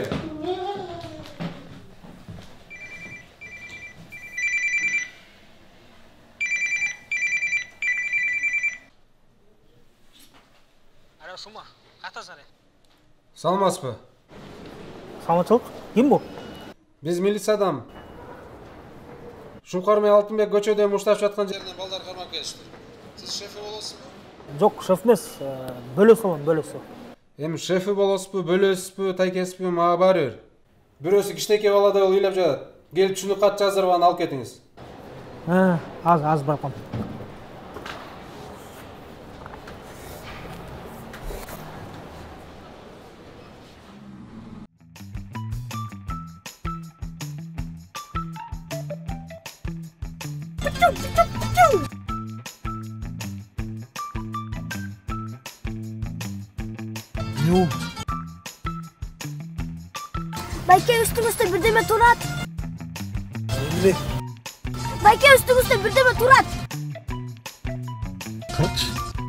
Шума, катасың эле. Салмаспы? Саламатчылык. Ким бул? Биз милициядан. Шуңкар менен Алтынбек көчөдө мушташып жаткан жеринен балдар кармап келишти. Сиз шефи болосузбу? Жок, шеф эмес, бөлөсү болом, бөлөсү. Эми шефи болосузбу, бөлөсүзбү, тайкесизби, мага баары бир. Бирөөсү кичинекей баладай болуп ыйлап жатат. Келип түшүнүк кат жаздырып аны алып кетиңиз. Аз барапам. Байке, üstümüzde bir deme Turat. Байке, üstümüzde bir deme Turat. Kaç?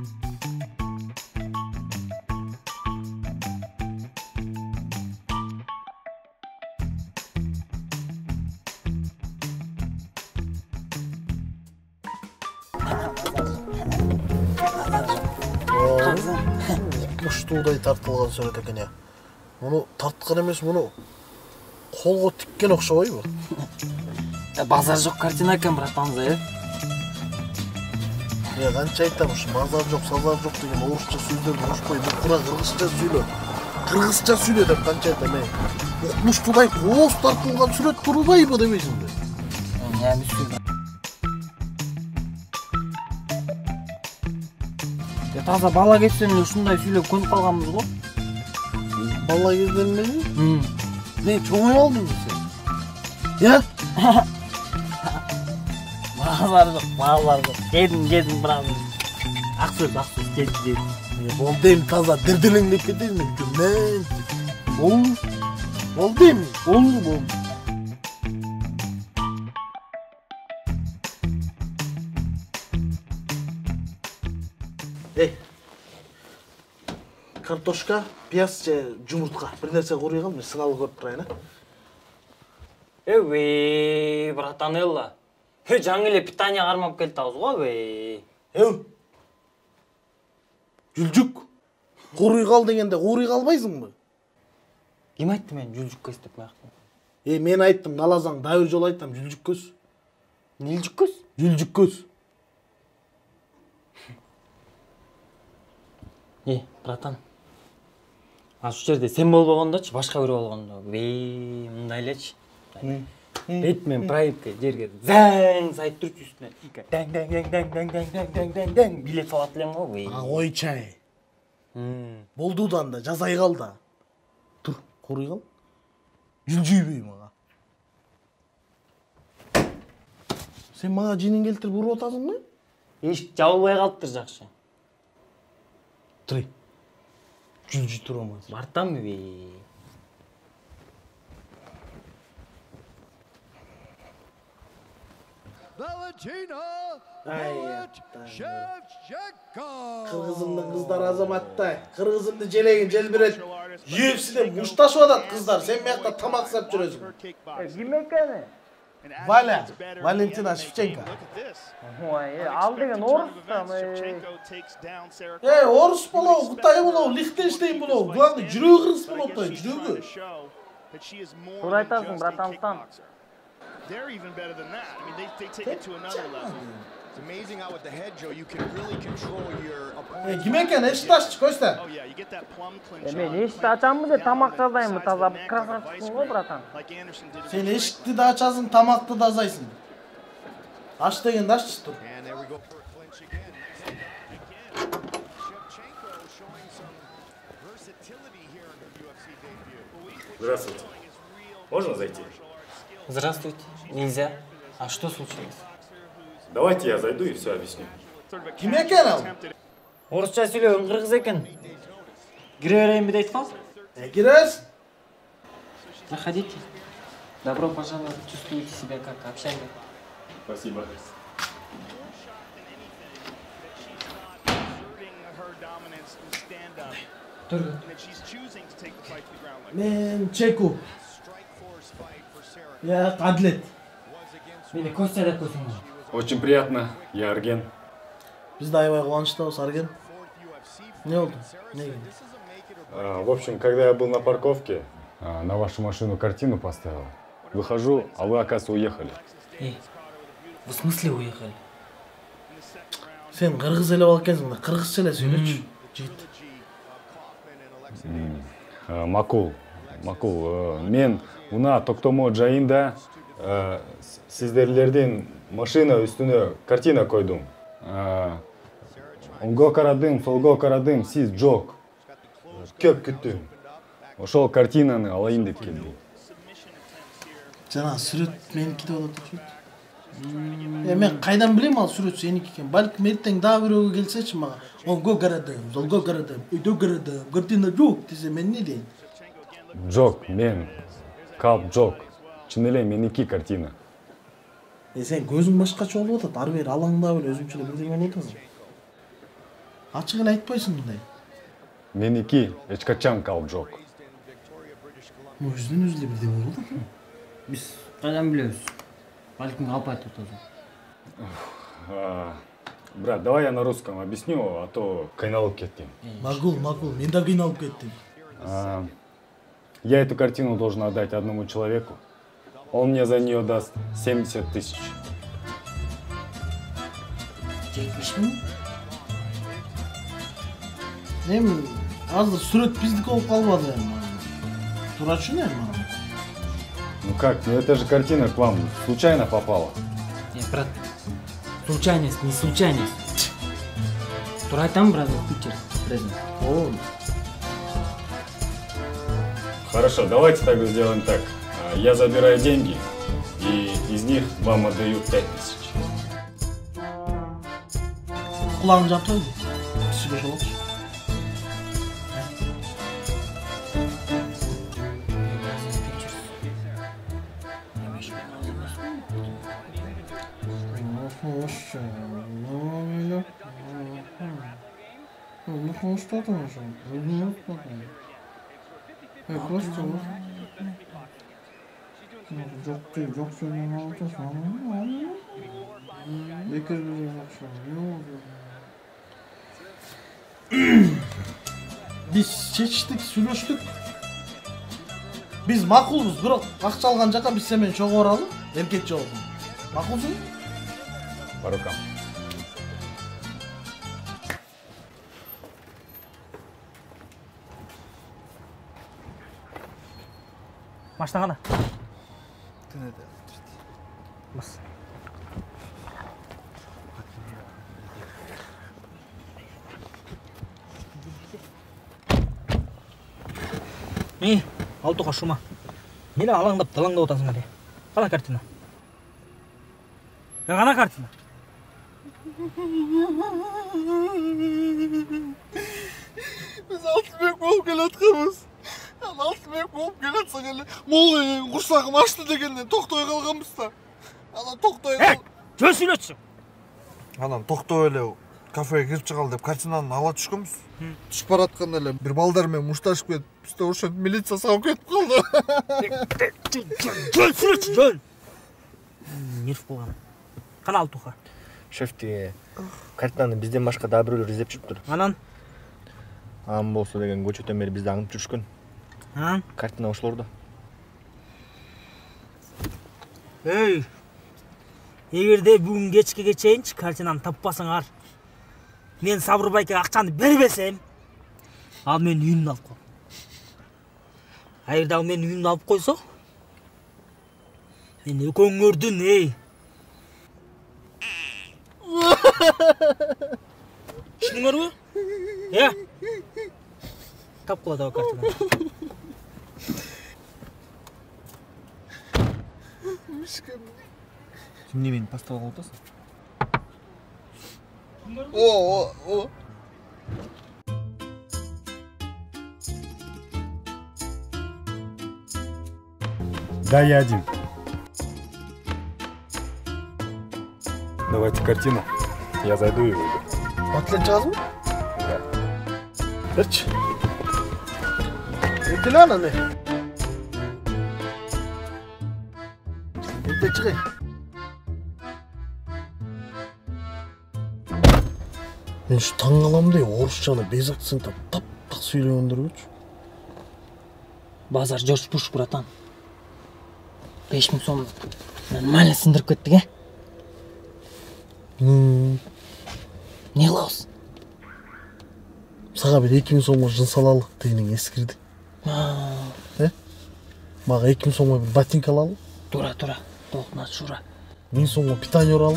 Муштуудай тартылган сүрөт экен я. Муну тарткан эмес, муну колго тиккен окшобойбу? Базар жок картина экен, братан, э? Я канча айтам, ушу базар жок, сазар жок деген орусча сөздөрдү урушпой, бура кыргызча сүйлө. Кыргызча сүйлө деп канча айтам, Муштуудай кооз тартылган сүрөт турбайбы демейсиңби? Эми сүйлө. Таза бала кезден эле ушундай сүйлөп көнүп калганбыз го. Бала кезден элеби? Не, чоңой алдыңбы сен? Я? Базар жок. Жедим, брат. Ак сөз, жедим. Болдым таза дирделеңдеп кетейин мен. Болдым. Болду. Картошка, пияз же жумуртка. Бир нерсе курый кал, мен сыналып көрүп турайын, братан элла. Жаңы эле питание кармап келдиңиз го, Жүлжүк. Курый кал дегенде курый калбайсыңбы? Ким айтты мен жүлжүк көз деп мактым? Мен айттым, налазаң дайыр жол айтам, жүлжүк көз. Нилжүк көз? Жүлжүк көз. Братан. Шу жерде сен болбогондочу, башка бирөө болгондо. Мындай элечи. Бетмен проектке жерге заң сайт турчу үстүнө. Даң. Билет салат элем го. Ой чай. Болдудан да жазай кал да. Тур, курый кал. Жүлжүйбөй мага. Сен мага жинин келтирип уруп атасыңбы? Эшик жабылбай калыптыр, жакшы. Тур. Жүлжүй турам. Бартамбы? Кыргызымдын кыздары азаматтай. Кыргызымды желегин желбирет. UFC'de мушташып атат кыздар. Сен мыякта тамак сап жүрөсүң. Ким экени? Валя, Валентина Шевченко. Ал деген орус да. Орус болобу, Кытай болобу, Лихтенштейн болобу. Главный жүрөгү кыргыз болот да, жүрөгү. Туура айтасың, братан. They're even better than that. I mean, they take it to another level. It's amazing how with the head, Joe, you can really control your opponent. Ким экен? Эшикти аччы, көстө. Oh yeah, you get that plum clinch. Мен эшикти ачамбы деп тамак жазайынбы, таза красавчыксың го, братан. Сен эшикти да ачасың, тамакты да азайсың. Аш дегенди аччы тур. And there we go for a clinch again. Shevchenko showing some versatility here in her UFC debut. Здравствуйте. Можно зайти? Здравствуйте. Нельзя. А что случилось? Давайте я зайду и все объясню. Ким экен ал? Орусча сүйлөгөн кыргыз экен. Кире берейинби дейт кал? Киресиң. Заходите. Добро пожаловать. Чувствуете себя как общага. Спасибо. Мен Чеку. Я Адлет. Мени Костя деп койсуң. Очень приятно. Я Арген. Бизде аябай кубанычтабыз, Арген. Не болду? Неге? В общем, когда я был на парковке, на вашу машину картину поставил. Выхожу, а вы, оказывается, уехали. В смысле уехали? Sen kırgız ele bal ekенсиң да, кыргызча эле сүйлөчү. Жигит. Макул. Мен уна токтомо жайында сиздерлердин машина үстүнө картина койдум. Оңго карадым, солго карадым, сиз жок. Көп күттүм. Ошол картинаны алайын деп келдим. Жана сүрөт меники деп атат. Мен кайдан билем ал сүрөт сеники экен. Балким эртең дагы бирөөгө келсечи мага, оңго карадым, солго карадым, өйдө карадым, картина жок десе мен не дейин? Жок, мен калп жок. Чын эле меники картина. Сен көзүң башкача болуп атат, ары бери алаңдап эле өзүңчө эле бирдеме болуп атасың. Ачык эле айтпайсың мындай. Меники эч качан калп жок. Өзүнүн өзү эле бирдеме болуп атат. Биз кайдан билебиз? Балким калп айтып атасың. Брат, давай я на русском объясню, а то кыйналып кеттим. Макул, мен да кыйналып кеттим. Я эту картину должен отдать одному человеку. Он мне за нее даст 70 000. 70 000? Эми азыр сүрөт биздики болуп калбады эми. Турачу эми. Ну как, ну это же картина к вам случайно попала. Брат, случайность, не случайность. Турай там, брат, презент. Хорошо, давайте тогда сделаем так. Я забираю деньги, и из них вам отдаю 5 000. Кулağını жапты. Түсіге жолақшы. Жоқ сенен алтысың. Бекер Биз чечтик, сүйлөштүк. Биз макулбуз, бирок акча алган жака биз сен менен чогуу баралы, эркек жолу. Макулсуң? По рукам. Машина қана? Бас. Алтуға шума. Мені алаңдап далаңдап отасың әле. Қана картина? Қана картина? Біз Алтынбек болып келатқанбыз. Алтынбек болып келатсаң әле, мол құрсағым ашты дегеннен тоқтай қалғанбыз да. Анан тоқтай қал. Жөн сүйлөтсүң. Анан тоқтай эле кафеге кирип чыгалы деп картинаны ала түшкөнбүз. Түшүп баратканда эле бир балдар менен мушташып кетип, бизде ошентип милиция сагып кетип калды. Жөн сүйлөтсүң, жөн. Нерв болгон. Кана Алтуха? Шефти, картинаны бизден башка дагы бирөөлөр издеп жүрүптүр. Анан? Ам болсо деген көчөтөн бери бизди аңдып жүрүшкөн. Картина ошолордо. Эй, эгерде бүгүн кечке чейинчи картинаны таппасаңар, мен Сабыр байкеге акчаны бербесем, ал менин үйүмдү алып кой. А эгерде ал менин үйүмдү алып койсо, мен экөөңөрдүн, Түшүнүңөрбү? Тапкыла дагы картина. Сен мени поставил кылып атасың? О. Да, я один. Давайте картину. Я зайду и выйду. Батлен чыгасың? Да. Берчи. Этиле ананы. Эте чыгай. Мен şu таң каламын деп орусчаны без акцентта тап-так сүйлөгөндөргөчү. Базар Джордж Буш, братан. 5000 сом нормально сындырып кеттик, Не кылабыз? Сага бир 2000 сомго жын салалык дегенең эскирди. Мага 2000 сомго бир ботинка алалы. Тура, толкуна шура. 1000 сомго питание уралы.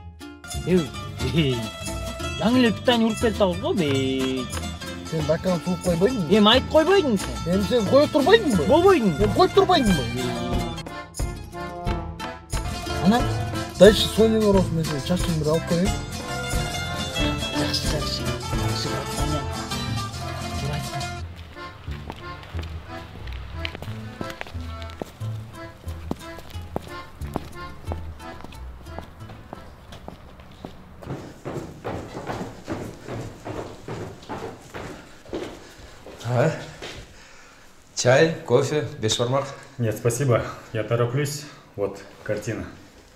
Жаңы эле питание уруп келип атабыз го, бей. Сен бакан сууп койбойдуңбу? Эми айтып койбойдуң сен. Эми сен кое турбайсыңбы? Болбойдуң. Эми коюп турбайсыңбы? Анан дальше Соняга уросун, мен сени чачыңды бир алып берейин. Жакшы. Чай, кофе, без швармак? Нет, спасибо. Я тороплюсь. Вот картина.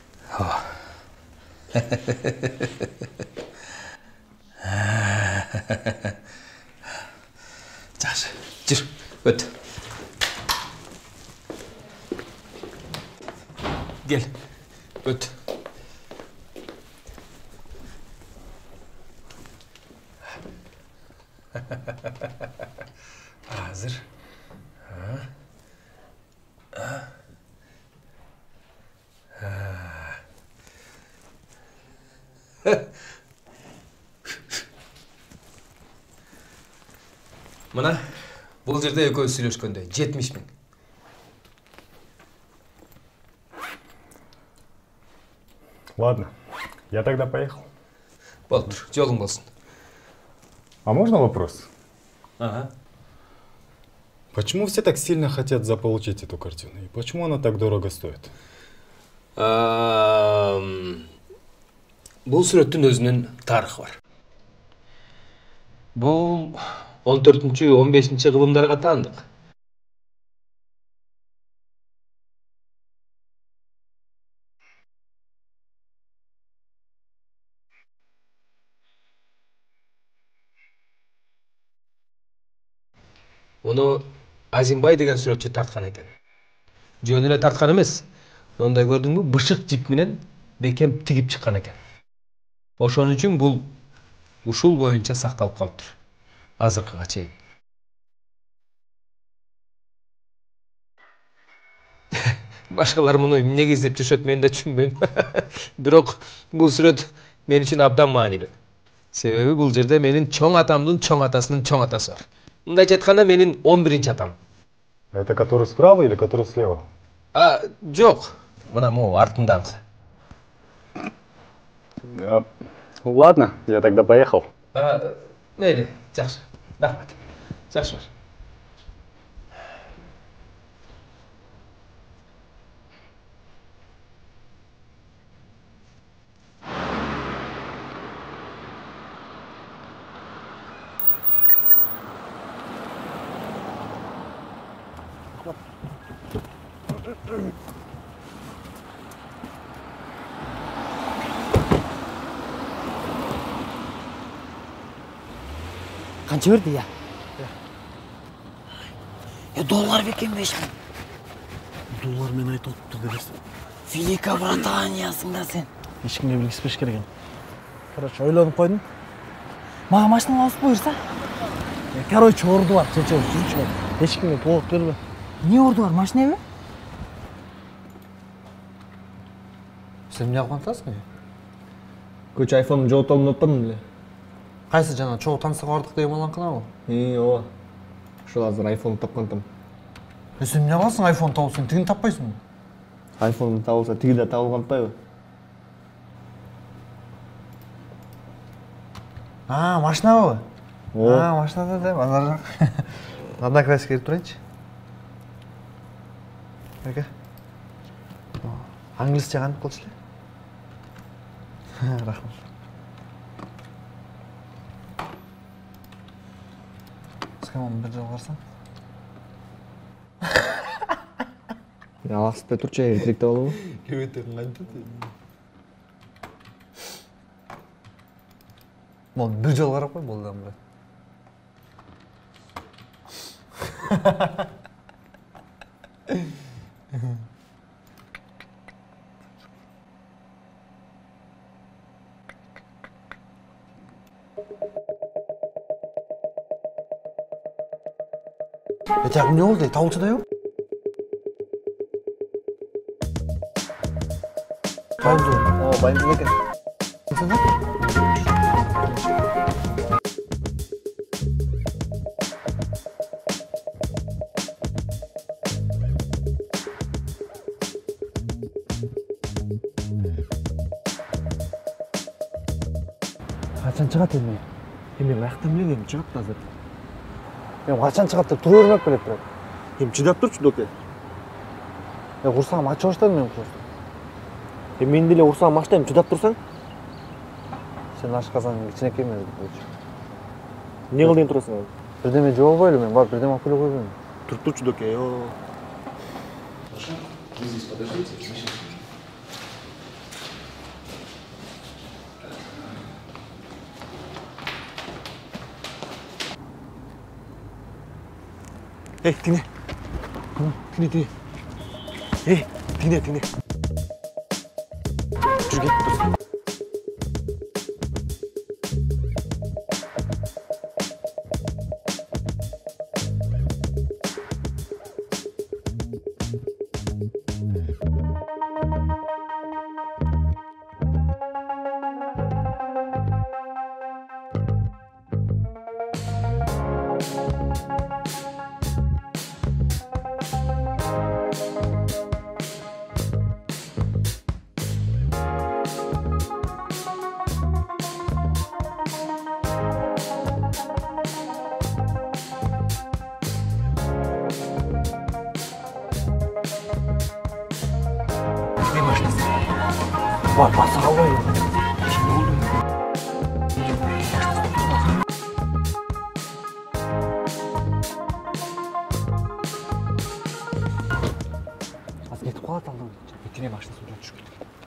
Жақсы, жүр, өт. Кел, өт. Hazır. Мына бұл жерде экөөбүз сүйлөшкөндө 70 000. Ладно, я тогда поехал. Болды, жолың болсын. А можно вопрос? Ага. Почему все так сильно хотят заполучить эту картину? И почему она так дорого стоит? Бұл сүрөттүн өзүнүн тарыхы бар. Бұл 14-15 кылымдарга таандык. Оны Азимбай деген сүрөтчү тарткан экен. Жөн эле тарткан эмес. Ондай көрдүңбү, бышык жип менен бекем тигип чыккан экен. Ошон үчүн бул ушул боюнча сакталып калыптыр. Азыркыга чейин. Башкалар муну эмнеге издеп жүрүшөт, мен да түшүнбөйм. Бирок бул сүрөт мен үчүн абдан маанилүү. Себеби бул жерде менин чоң атамдын чоң атасынын чоң атасы бар. Мындайча айтканда менин 11-чи атам. Это который справа или который слева? Жок. Мына могу артындагы. Ладно, я тогда поехал. Мейли, жакшы. Рахмат. Жакшы бар. Қанша берді, я? Доллар бекен 5000. Доллар мен айтып отты дедесің. Великобританиясың да сен. Ешкімге білгіспеш керек екен. Короче, ойланып қойдым. Маған машина алып бұйырса? Короче, орды бар, жүрші бар. Ешкімге толық берме. Не орды бар, машина бе? Сен не алған тасың? Көч айфонын жоғыт алып ұнатпадың біле. Қайсы жаңа чоғы танысыға бардық деген малан қына ол? Ооба. Шыл азыр айфонды тапқан там. Сен не аласың айфон тауып, сен тігін таппайсың? Айфонды табылса тігі де табылған таппай Машина ба? О. Машина да, базар жақ. Одна краска еріп тұрайыншы. Әке. Англисче қанып қолшылы? Рахмат. Скамон бір жол қарсаң? Алақсып бе тұрча ертеректе болу? Өйтің қанды? Бұл бір жол қарап қой, болдан бұра. Жагым не болду? Табылчу да жок. Байымдуу. Байымдуу экен. Качан чыгат эми? Эми каяктан билем, эми чыгат азыр. Эми качан чыгат деп тура бермек белет бирок. Эми чыдап турчу доке. Курсагым ачып баштады мен просто. Эми мен деле курсагым ачты, эми чыдап турсаң? Сен ашказаң кичинекей эмес болчу. Эмне кыл деген турасың? Бирдеме жоо албайлы, мен барып бирдеме алып келе койбойм. Туруп турчу доке, йоо. Вы здесь подождите, Эй, тине. Тине. Эй, тине. Жүр кетип тур. Var, basa kalmayın. Şimdi oldu mu? Az ketip kalat aldım. Bitine başlasın, ulan düşük.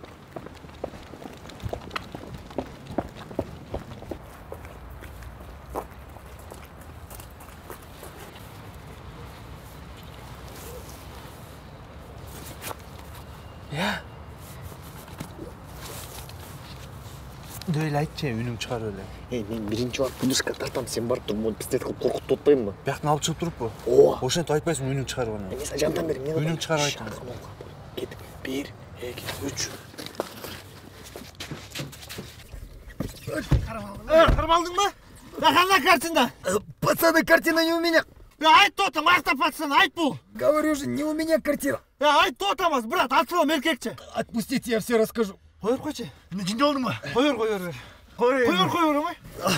Ya. Öyle айтчы, үнүң чыгар эле. Мен биринчи бап пулишка тартам, сен барып туруп, мону пистолет кылып коркутуп атпаймынбы? Бияктан алып чыгып туруппу? Ооба. Ошентип айтпайсың, үнүң чыгарып аны. Мен жардам бер, мен. Үнүң чыгарып айт. Кет. 1, 2, 3. Кармалдыңбы? Кандай картина? Пацаны, картина не у меня. Айт тотам, аяктап пацан, айт бул. Говорю же, не у меня картина. Айт тотамыз, брат, атсылам эркекче. Отпустите, я все расскажу. Койор койчу. Жинде болдуңбу? Койор. Койор.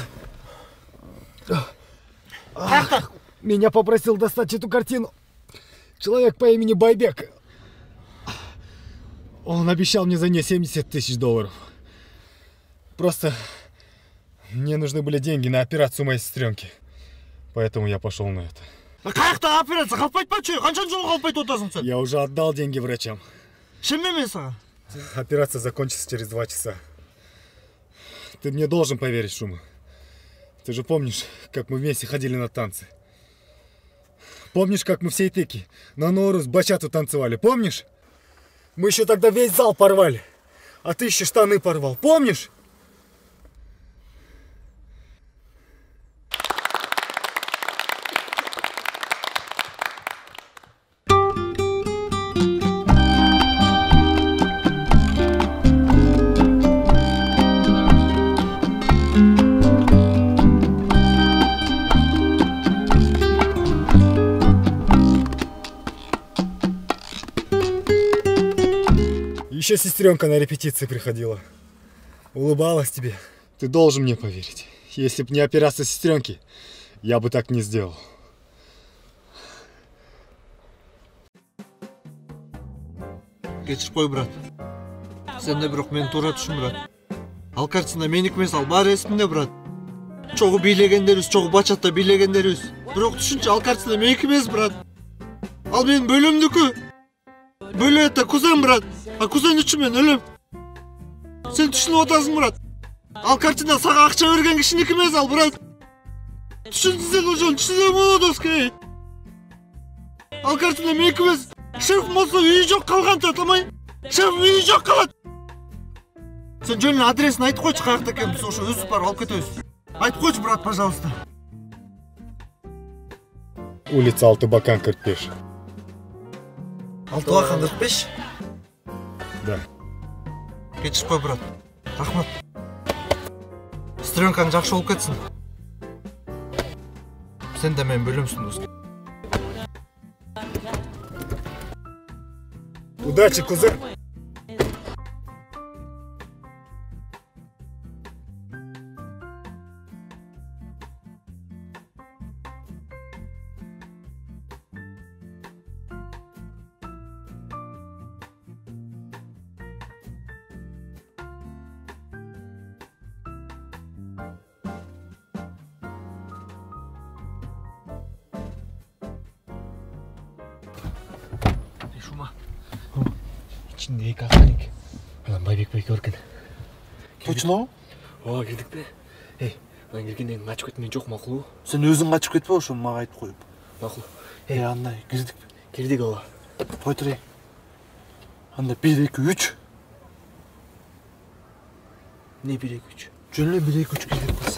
Каякта? Меня попросил достать эту картину человек по имени Байбек. Он обещал мне за нее $70 000. Просто мне нужны были деньги на операцию моей сестренки. Поэтому я пошел на это. Каякта операция калпайт болчу? Канча жол калпайт отасың сен? Я уже отдал деньги врачам. Шемме мен сага? Операция закончится через 2 часа. Ты мне должен поверить, Шума. Ты же помнишь, как мы вместе ходили на танцы? Помнишь, как мы в Сейтеке на Норус бачату танцевали? Помнишь? Мы еще тогда весь зал порвали. А ты еще штаны порвал. Помнишь? Еще сестренка на репетиции приходила. Улыбалась тебе. Ты должен мне поверить. Если бы не операция сестренки, я бы так не сделал. Кечирип кой, брат. Сен да бирок мени туура түшүн, брат. Ал картина меники эмес, ал баары эсимде, брат. Чогуу бийлегендерибиз, чогуу бачатта бийлегендерибиз. Бирок түшүнчү, ал картина меники эмес, брат. Ал менин бөлөмдүкү. Бөлө это кузен, брат. А кузен үчүн мен өлөм. Сен түшүнүп атасың, брат. Ал картина сага акча берген кишиники эмес, ал, брат. Түшүнсүң ошону, түшүнсөң болот, доскей. Ал картина меники эмес. Шеф болсо үйү жок калган татамай. Шеф үйү жок калат. Сен жөнүнөн адресин айтып койчу, каякта экенин, биз ошо өзүбүз барып алып кетебиз. Айтып койчу, брат, пожалуйста. Улица Алтыбакан, 45. Алтыбакан 45? Да. Кечирип кой, брат. Рахмат. Стрёмкаң жакшы болуп кетсин. Сен де менин бөлөмсүң, дос. Удачи, кузен! İçinde iki охранник. Анан Байбек байке өркен. Точно? Ооба, кирдик да. Эй, анан киргенден кийин качып кетмен жок макулбу? Сен өзүң качып кетпе, ошону мага айтып коюп. Макул. Анда кирдик. Кирдик ооба. Кой турайын. Анда 1 2 3. Не 1 2 3? Жөн эле 1 2 3 кирдик кыз.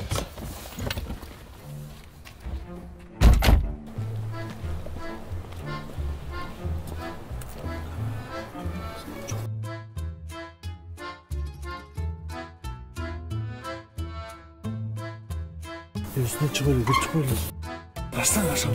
Üstüne çıkıyor, bir çıkıyor. Baştan aşağı.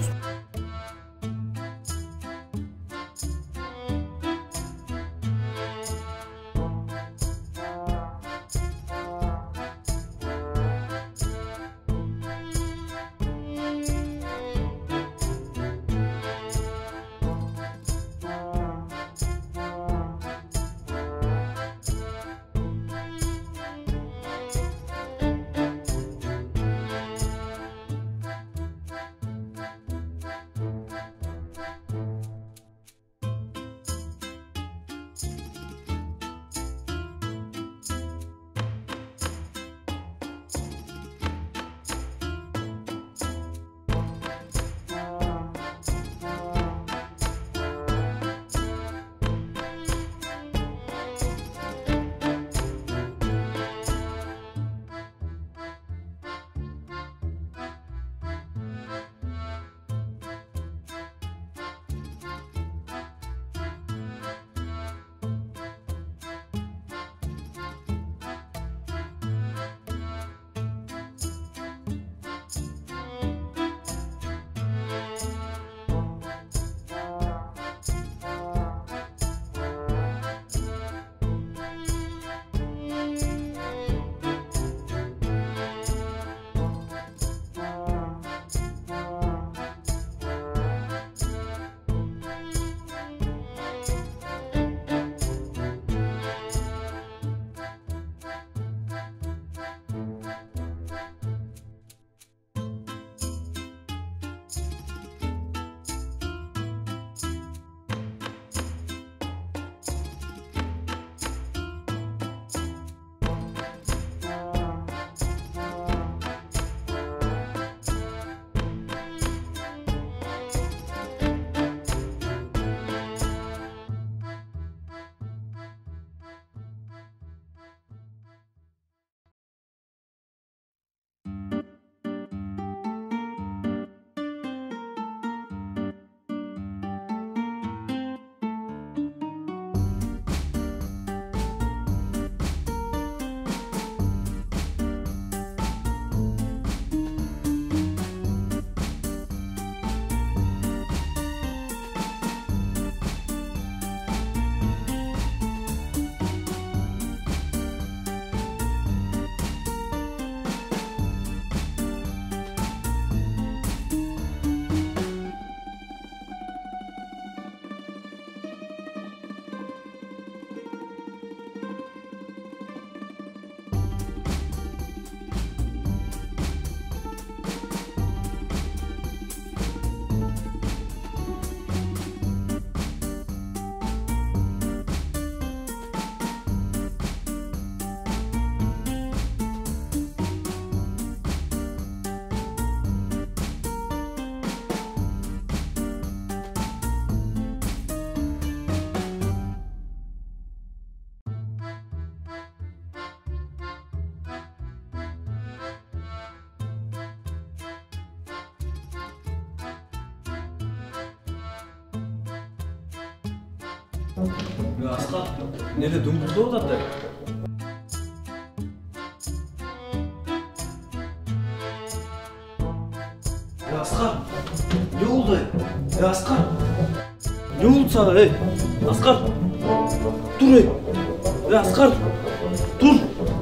Аскар, неде дүңгүрдеп атат да? Аскар, не oldu? Аскар, ne oldu sana? Аскар, dur Аскар, dur.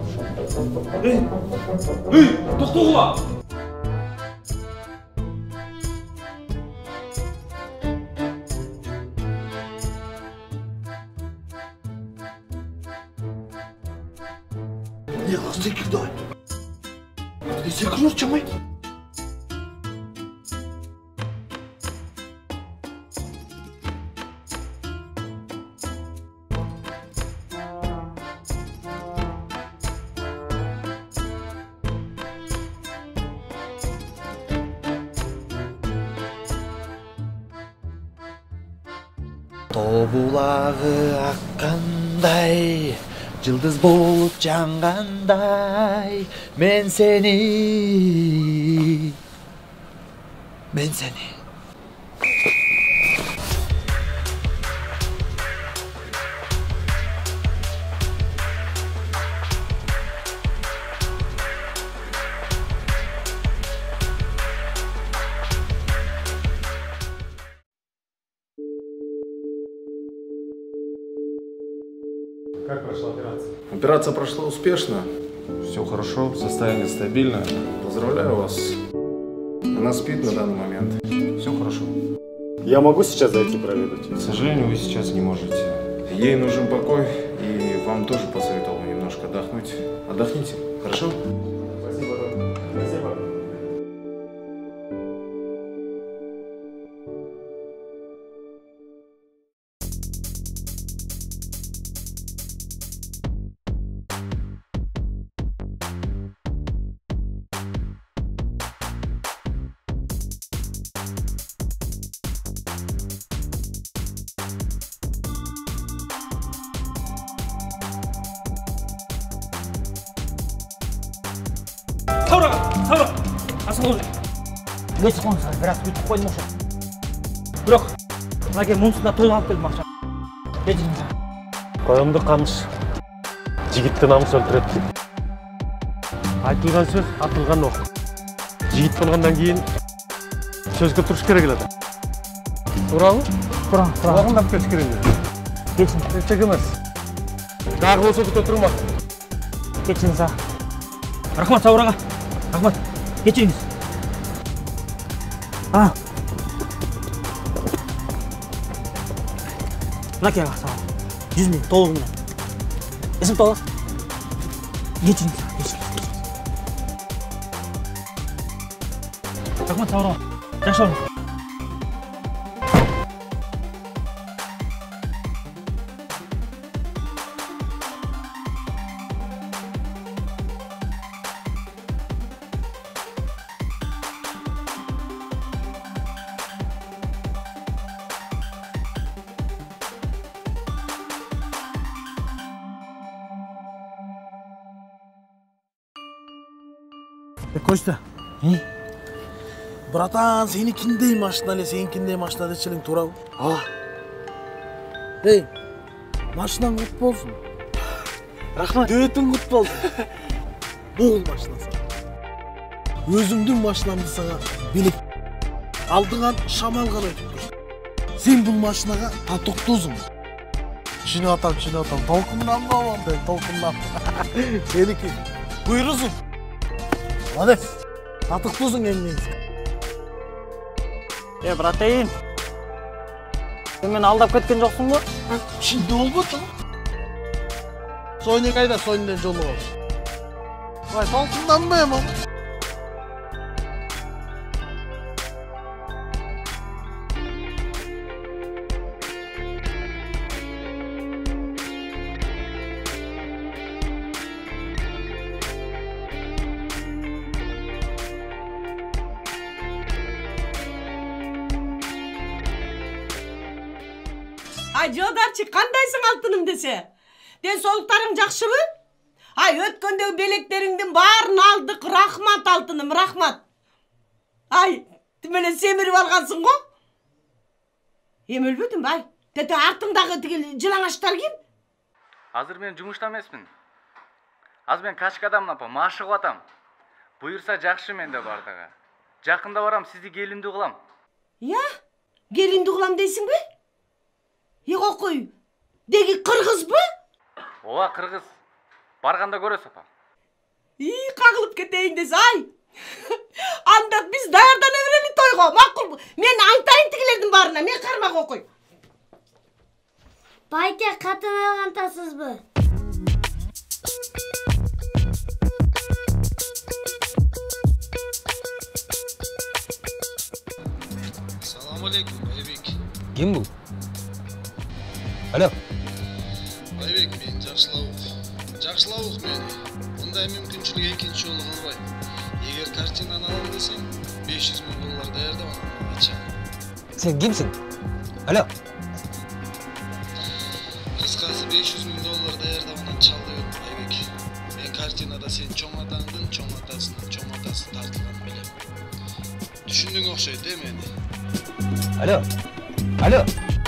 Тоқта ула! Ne hızlı girdi ay. Ne sekiriyor çamay? Тобулағы аққандай, жылдыз болып жанғандай, мен сені. Как прошла операция? Операция прошла успешно. Все хорошо, состояние стабильное. Поздравляю вас. Она спит на данный момент. Все хорошо. Я могу сейчас зайти проведать? К сожалению, вы сейчас не можете. Ей нужен покой, и вам тоже посоветовал немножко отдохнуть. Отдохните, хорошо? Спасибо, доктор. Спасибо. Саура! Асыл ой. Несі қоңызға, бірақ бүйтіп қойдым оқша. Бірақ, мұнаке мұнысында той алып келдім ақша. Кетіңіз. Қойымды қаныш. Жігітті намыс өлтіреді. Айтылған сөз, атылған оқ. Жігіт болғандан кейін сөзге тұрыш керек еледі. Туралы? Тұрам. Оғындап келіс керек. Кетсін. Чек емес. Дағы болса күте тұрма. Кетсін саға. Рахмат Саураға. Рахмат. Кетсеңіз. Мұнаке аға саға. 100 000 толығы мұна. Есім толы? Кетсеңіз саға. Кетсеңіз. Рахмат Саураға. Жақсы olun. Костя. Братан, сенікіндей машина әле, сенікіндей машина дешелің турау. Ей, машинаң құт болсын. Рахмат. Дөтің құт болсын. Бұл машина саға. Өзімдің машинамды саға белек. Алдыңан шамалған өтіп тұр. Сен бұл машинаға татықтызың. Шыны атам, толқыннан бауам бен, толқыннан. Сенікі, бұйрызың. Молодец. Татықтызың әңгімеңіз. Братайын. Сен мені алдап кеткен жоқсың ба? Şimdi oldu mu? Soyunu kayda, soyundan jolu var. Vay, толқыннан ба емам? Жолдарчы, қандайсың алтыным десе? Денсаулықтарың жақшыбы? Өткөндегі белектеріңдің барын алдық. Рахмат алтыным, рахмат. Тімеле семіріп алғансың ғой? Өлбедің бай. Тете артыңдағы тигил жылаңаштар ким? Азыр мен жумушта эмесмин. Азыр мен качкадамын апа, маш кылып атам. Буйурса жакшы менде бардыгы. Жакында барам, сизди келиндүү кылам. Я? Келиндүү кылам дейсиңби? Кокой. Деги кыргызбы? Ооба, кыргыз. Барганда көрөсүз апа. Кагылып кетейин десе, ай. Анда биз даярдана берели тойго. Макул. Мен айтайын тигилердин баарына, мен карма Кокой. Байке катын алгантасызбы? Assalomu alaykum, Baybek. Kim bu? Alo. Baybek, men Жақшылауық мeni. Bunday мүмкүнчүлүк экинчи жолу кылбайм. Эгер картинаны алам десең, $500,000 даярдап анан ачам. Sen kimsin? Alo. Кыскасы $500,000 даярдап анан чал деп Байбек. Мен картинада сен чоң атаңдын чоң атасынын чоң атасы тартылганын билем. Түшүндүң окшойт мени. Alo. Alo.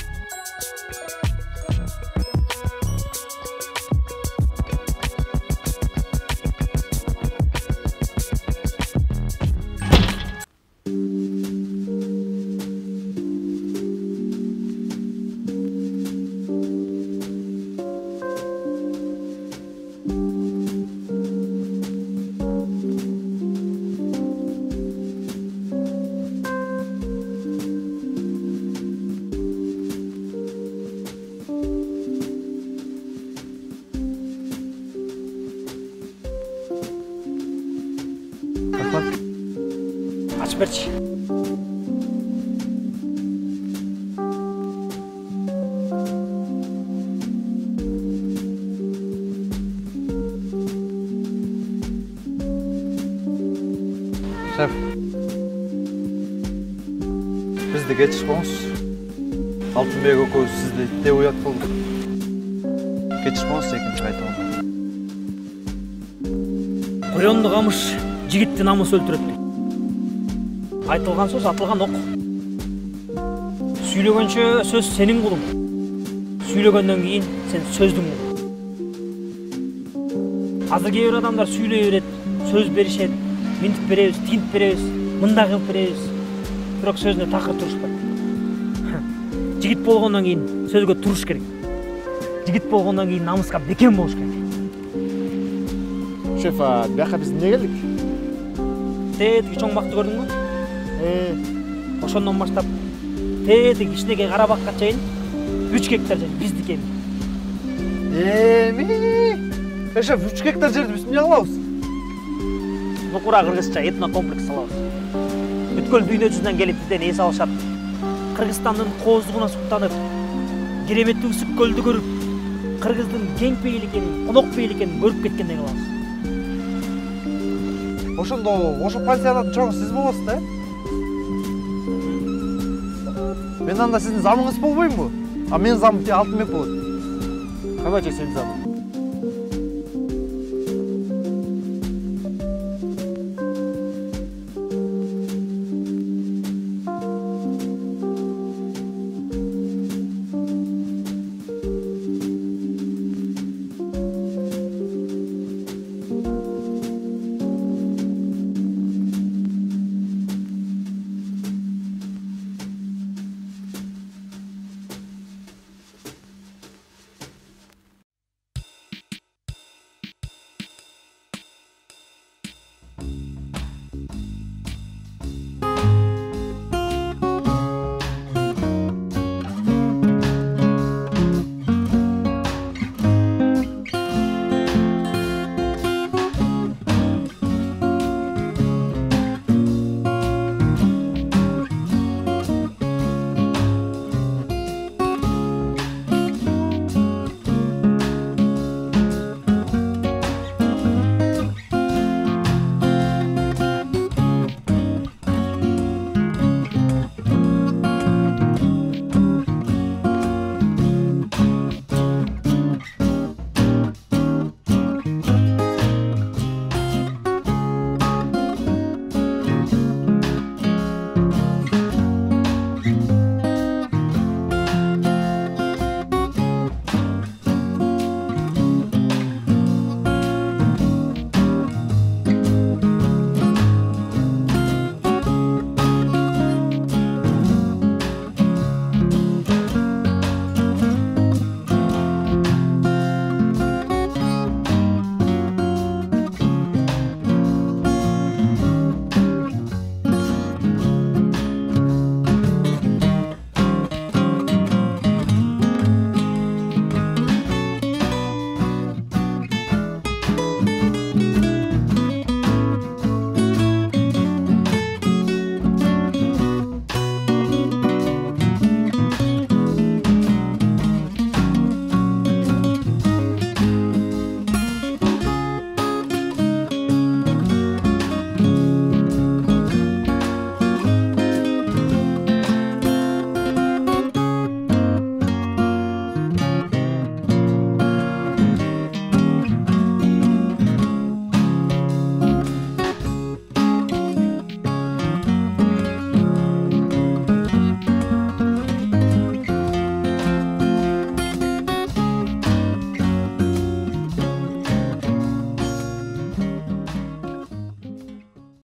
Açıp berçi. Шеф. Bizdi geçişmemiz. Алтынбек экөөбүз сизди деп уят кылдык. Geçişмemiz экинчи кайталган. Курёнду камыш жигитти намыс өлтүрөт. Айтылган сөз атылган ок. Сүйлөгөнчө сөз сенин кулуң. Сүйлөгөндөн кийин сен сөздүң кулуң. Азыр кээ бир адамдар сүйлөй берет, сөз беришет, минтип беребиз, тигинтип беребиз, мындай кылып беребиз. Бирок сөзүнө такыр турушпайт. Жигит болгондон кийин сөзгө туруш керек. Жигит болгондон кийин намыска бекем болуш керек. Шеф, бияка биз эмне келдик? Тетиги чоң бакты көрдүңбү? Ошондон баштап тетиги кичинекей кара бакка чейин 3 гектар жер биздики эми. Шеф, 3 гектар жерди биз эмне кылабыз? Нукура кыргызча этнокомплекс салабыз. Бүткүл дүйнө жүзүнөн келип бизден эс алышат. Кыргызстандын кооздугуна суктанып, кереметтүү үсүк көлдү көрүп, кыргыздын кең пейил экенин, конок пейил экенин көрүп кеткендей кылабыз. Ошондо ошо пансионаттын чогу сиз болосуз да? Мен анда сиздин замыңыз болбоймбу? А мен замым Алтынбек болот. Кабаче сен замың?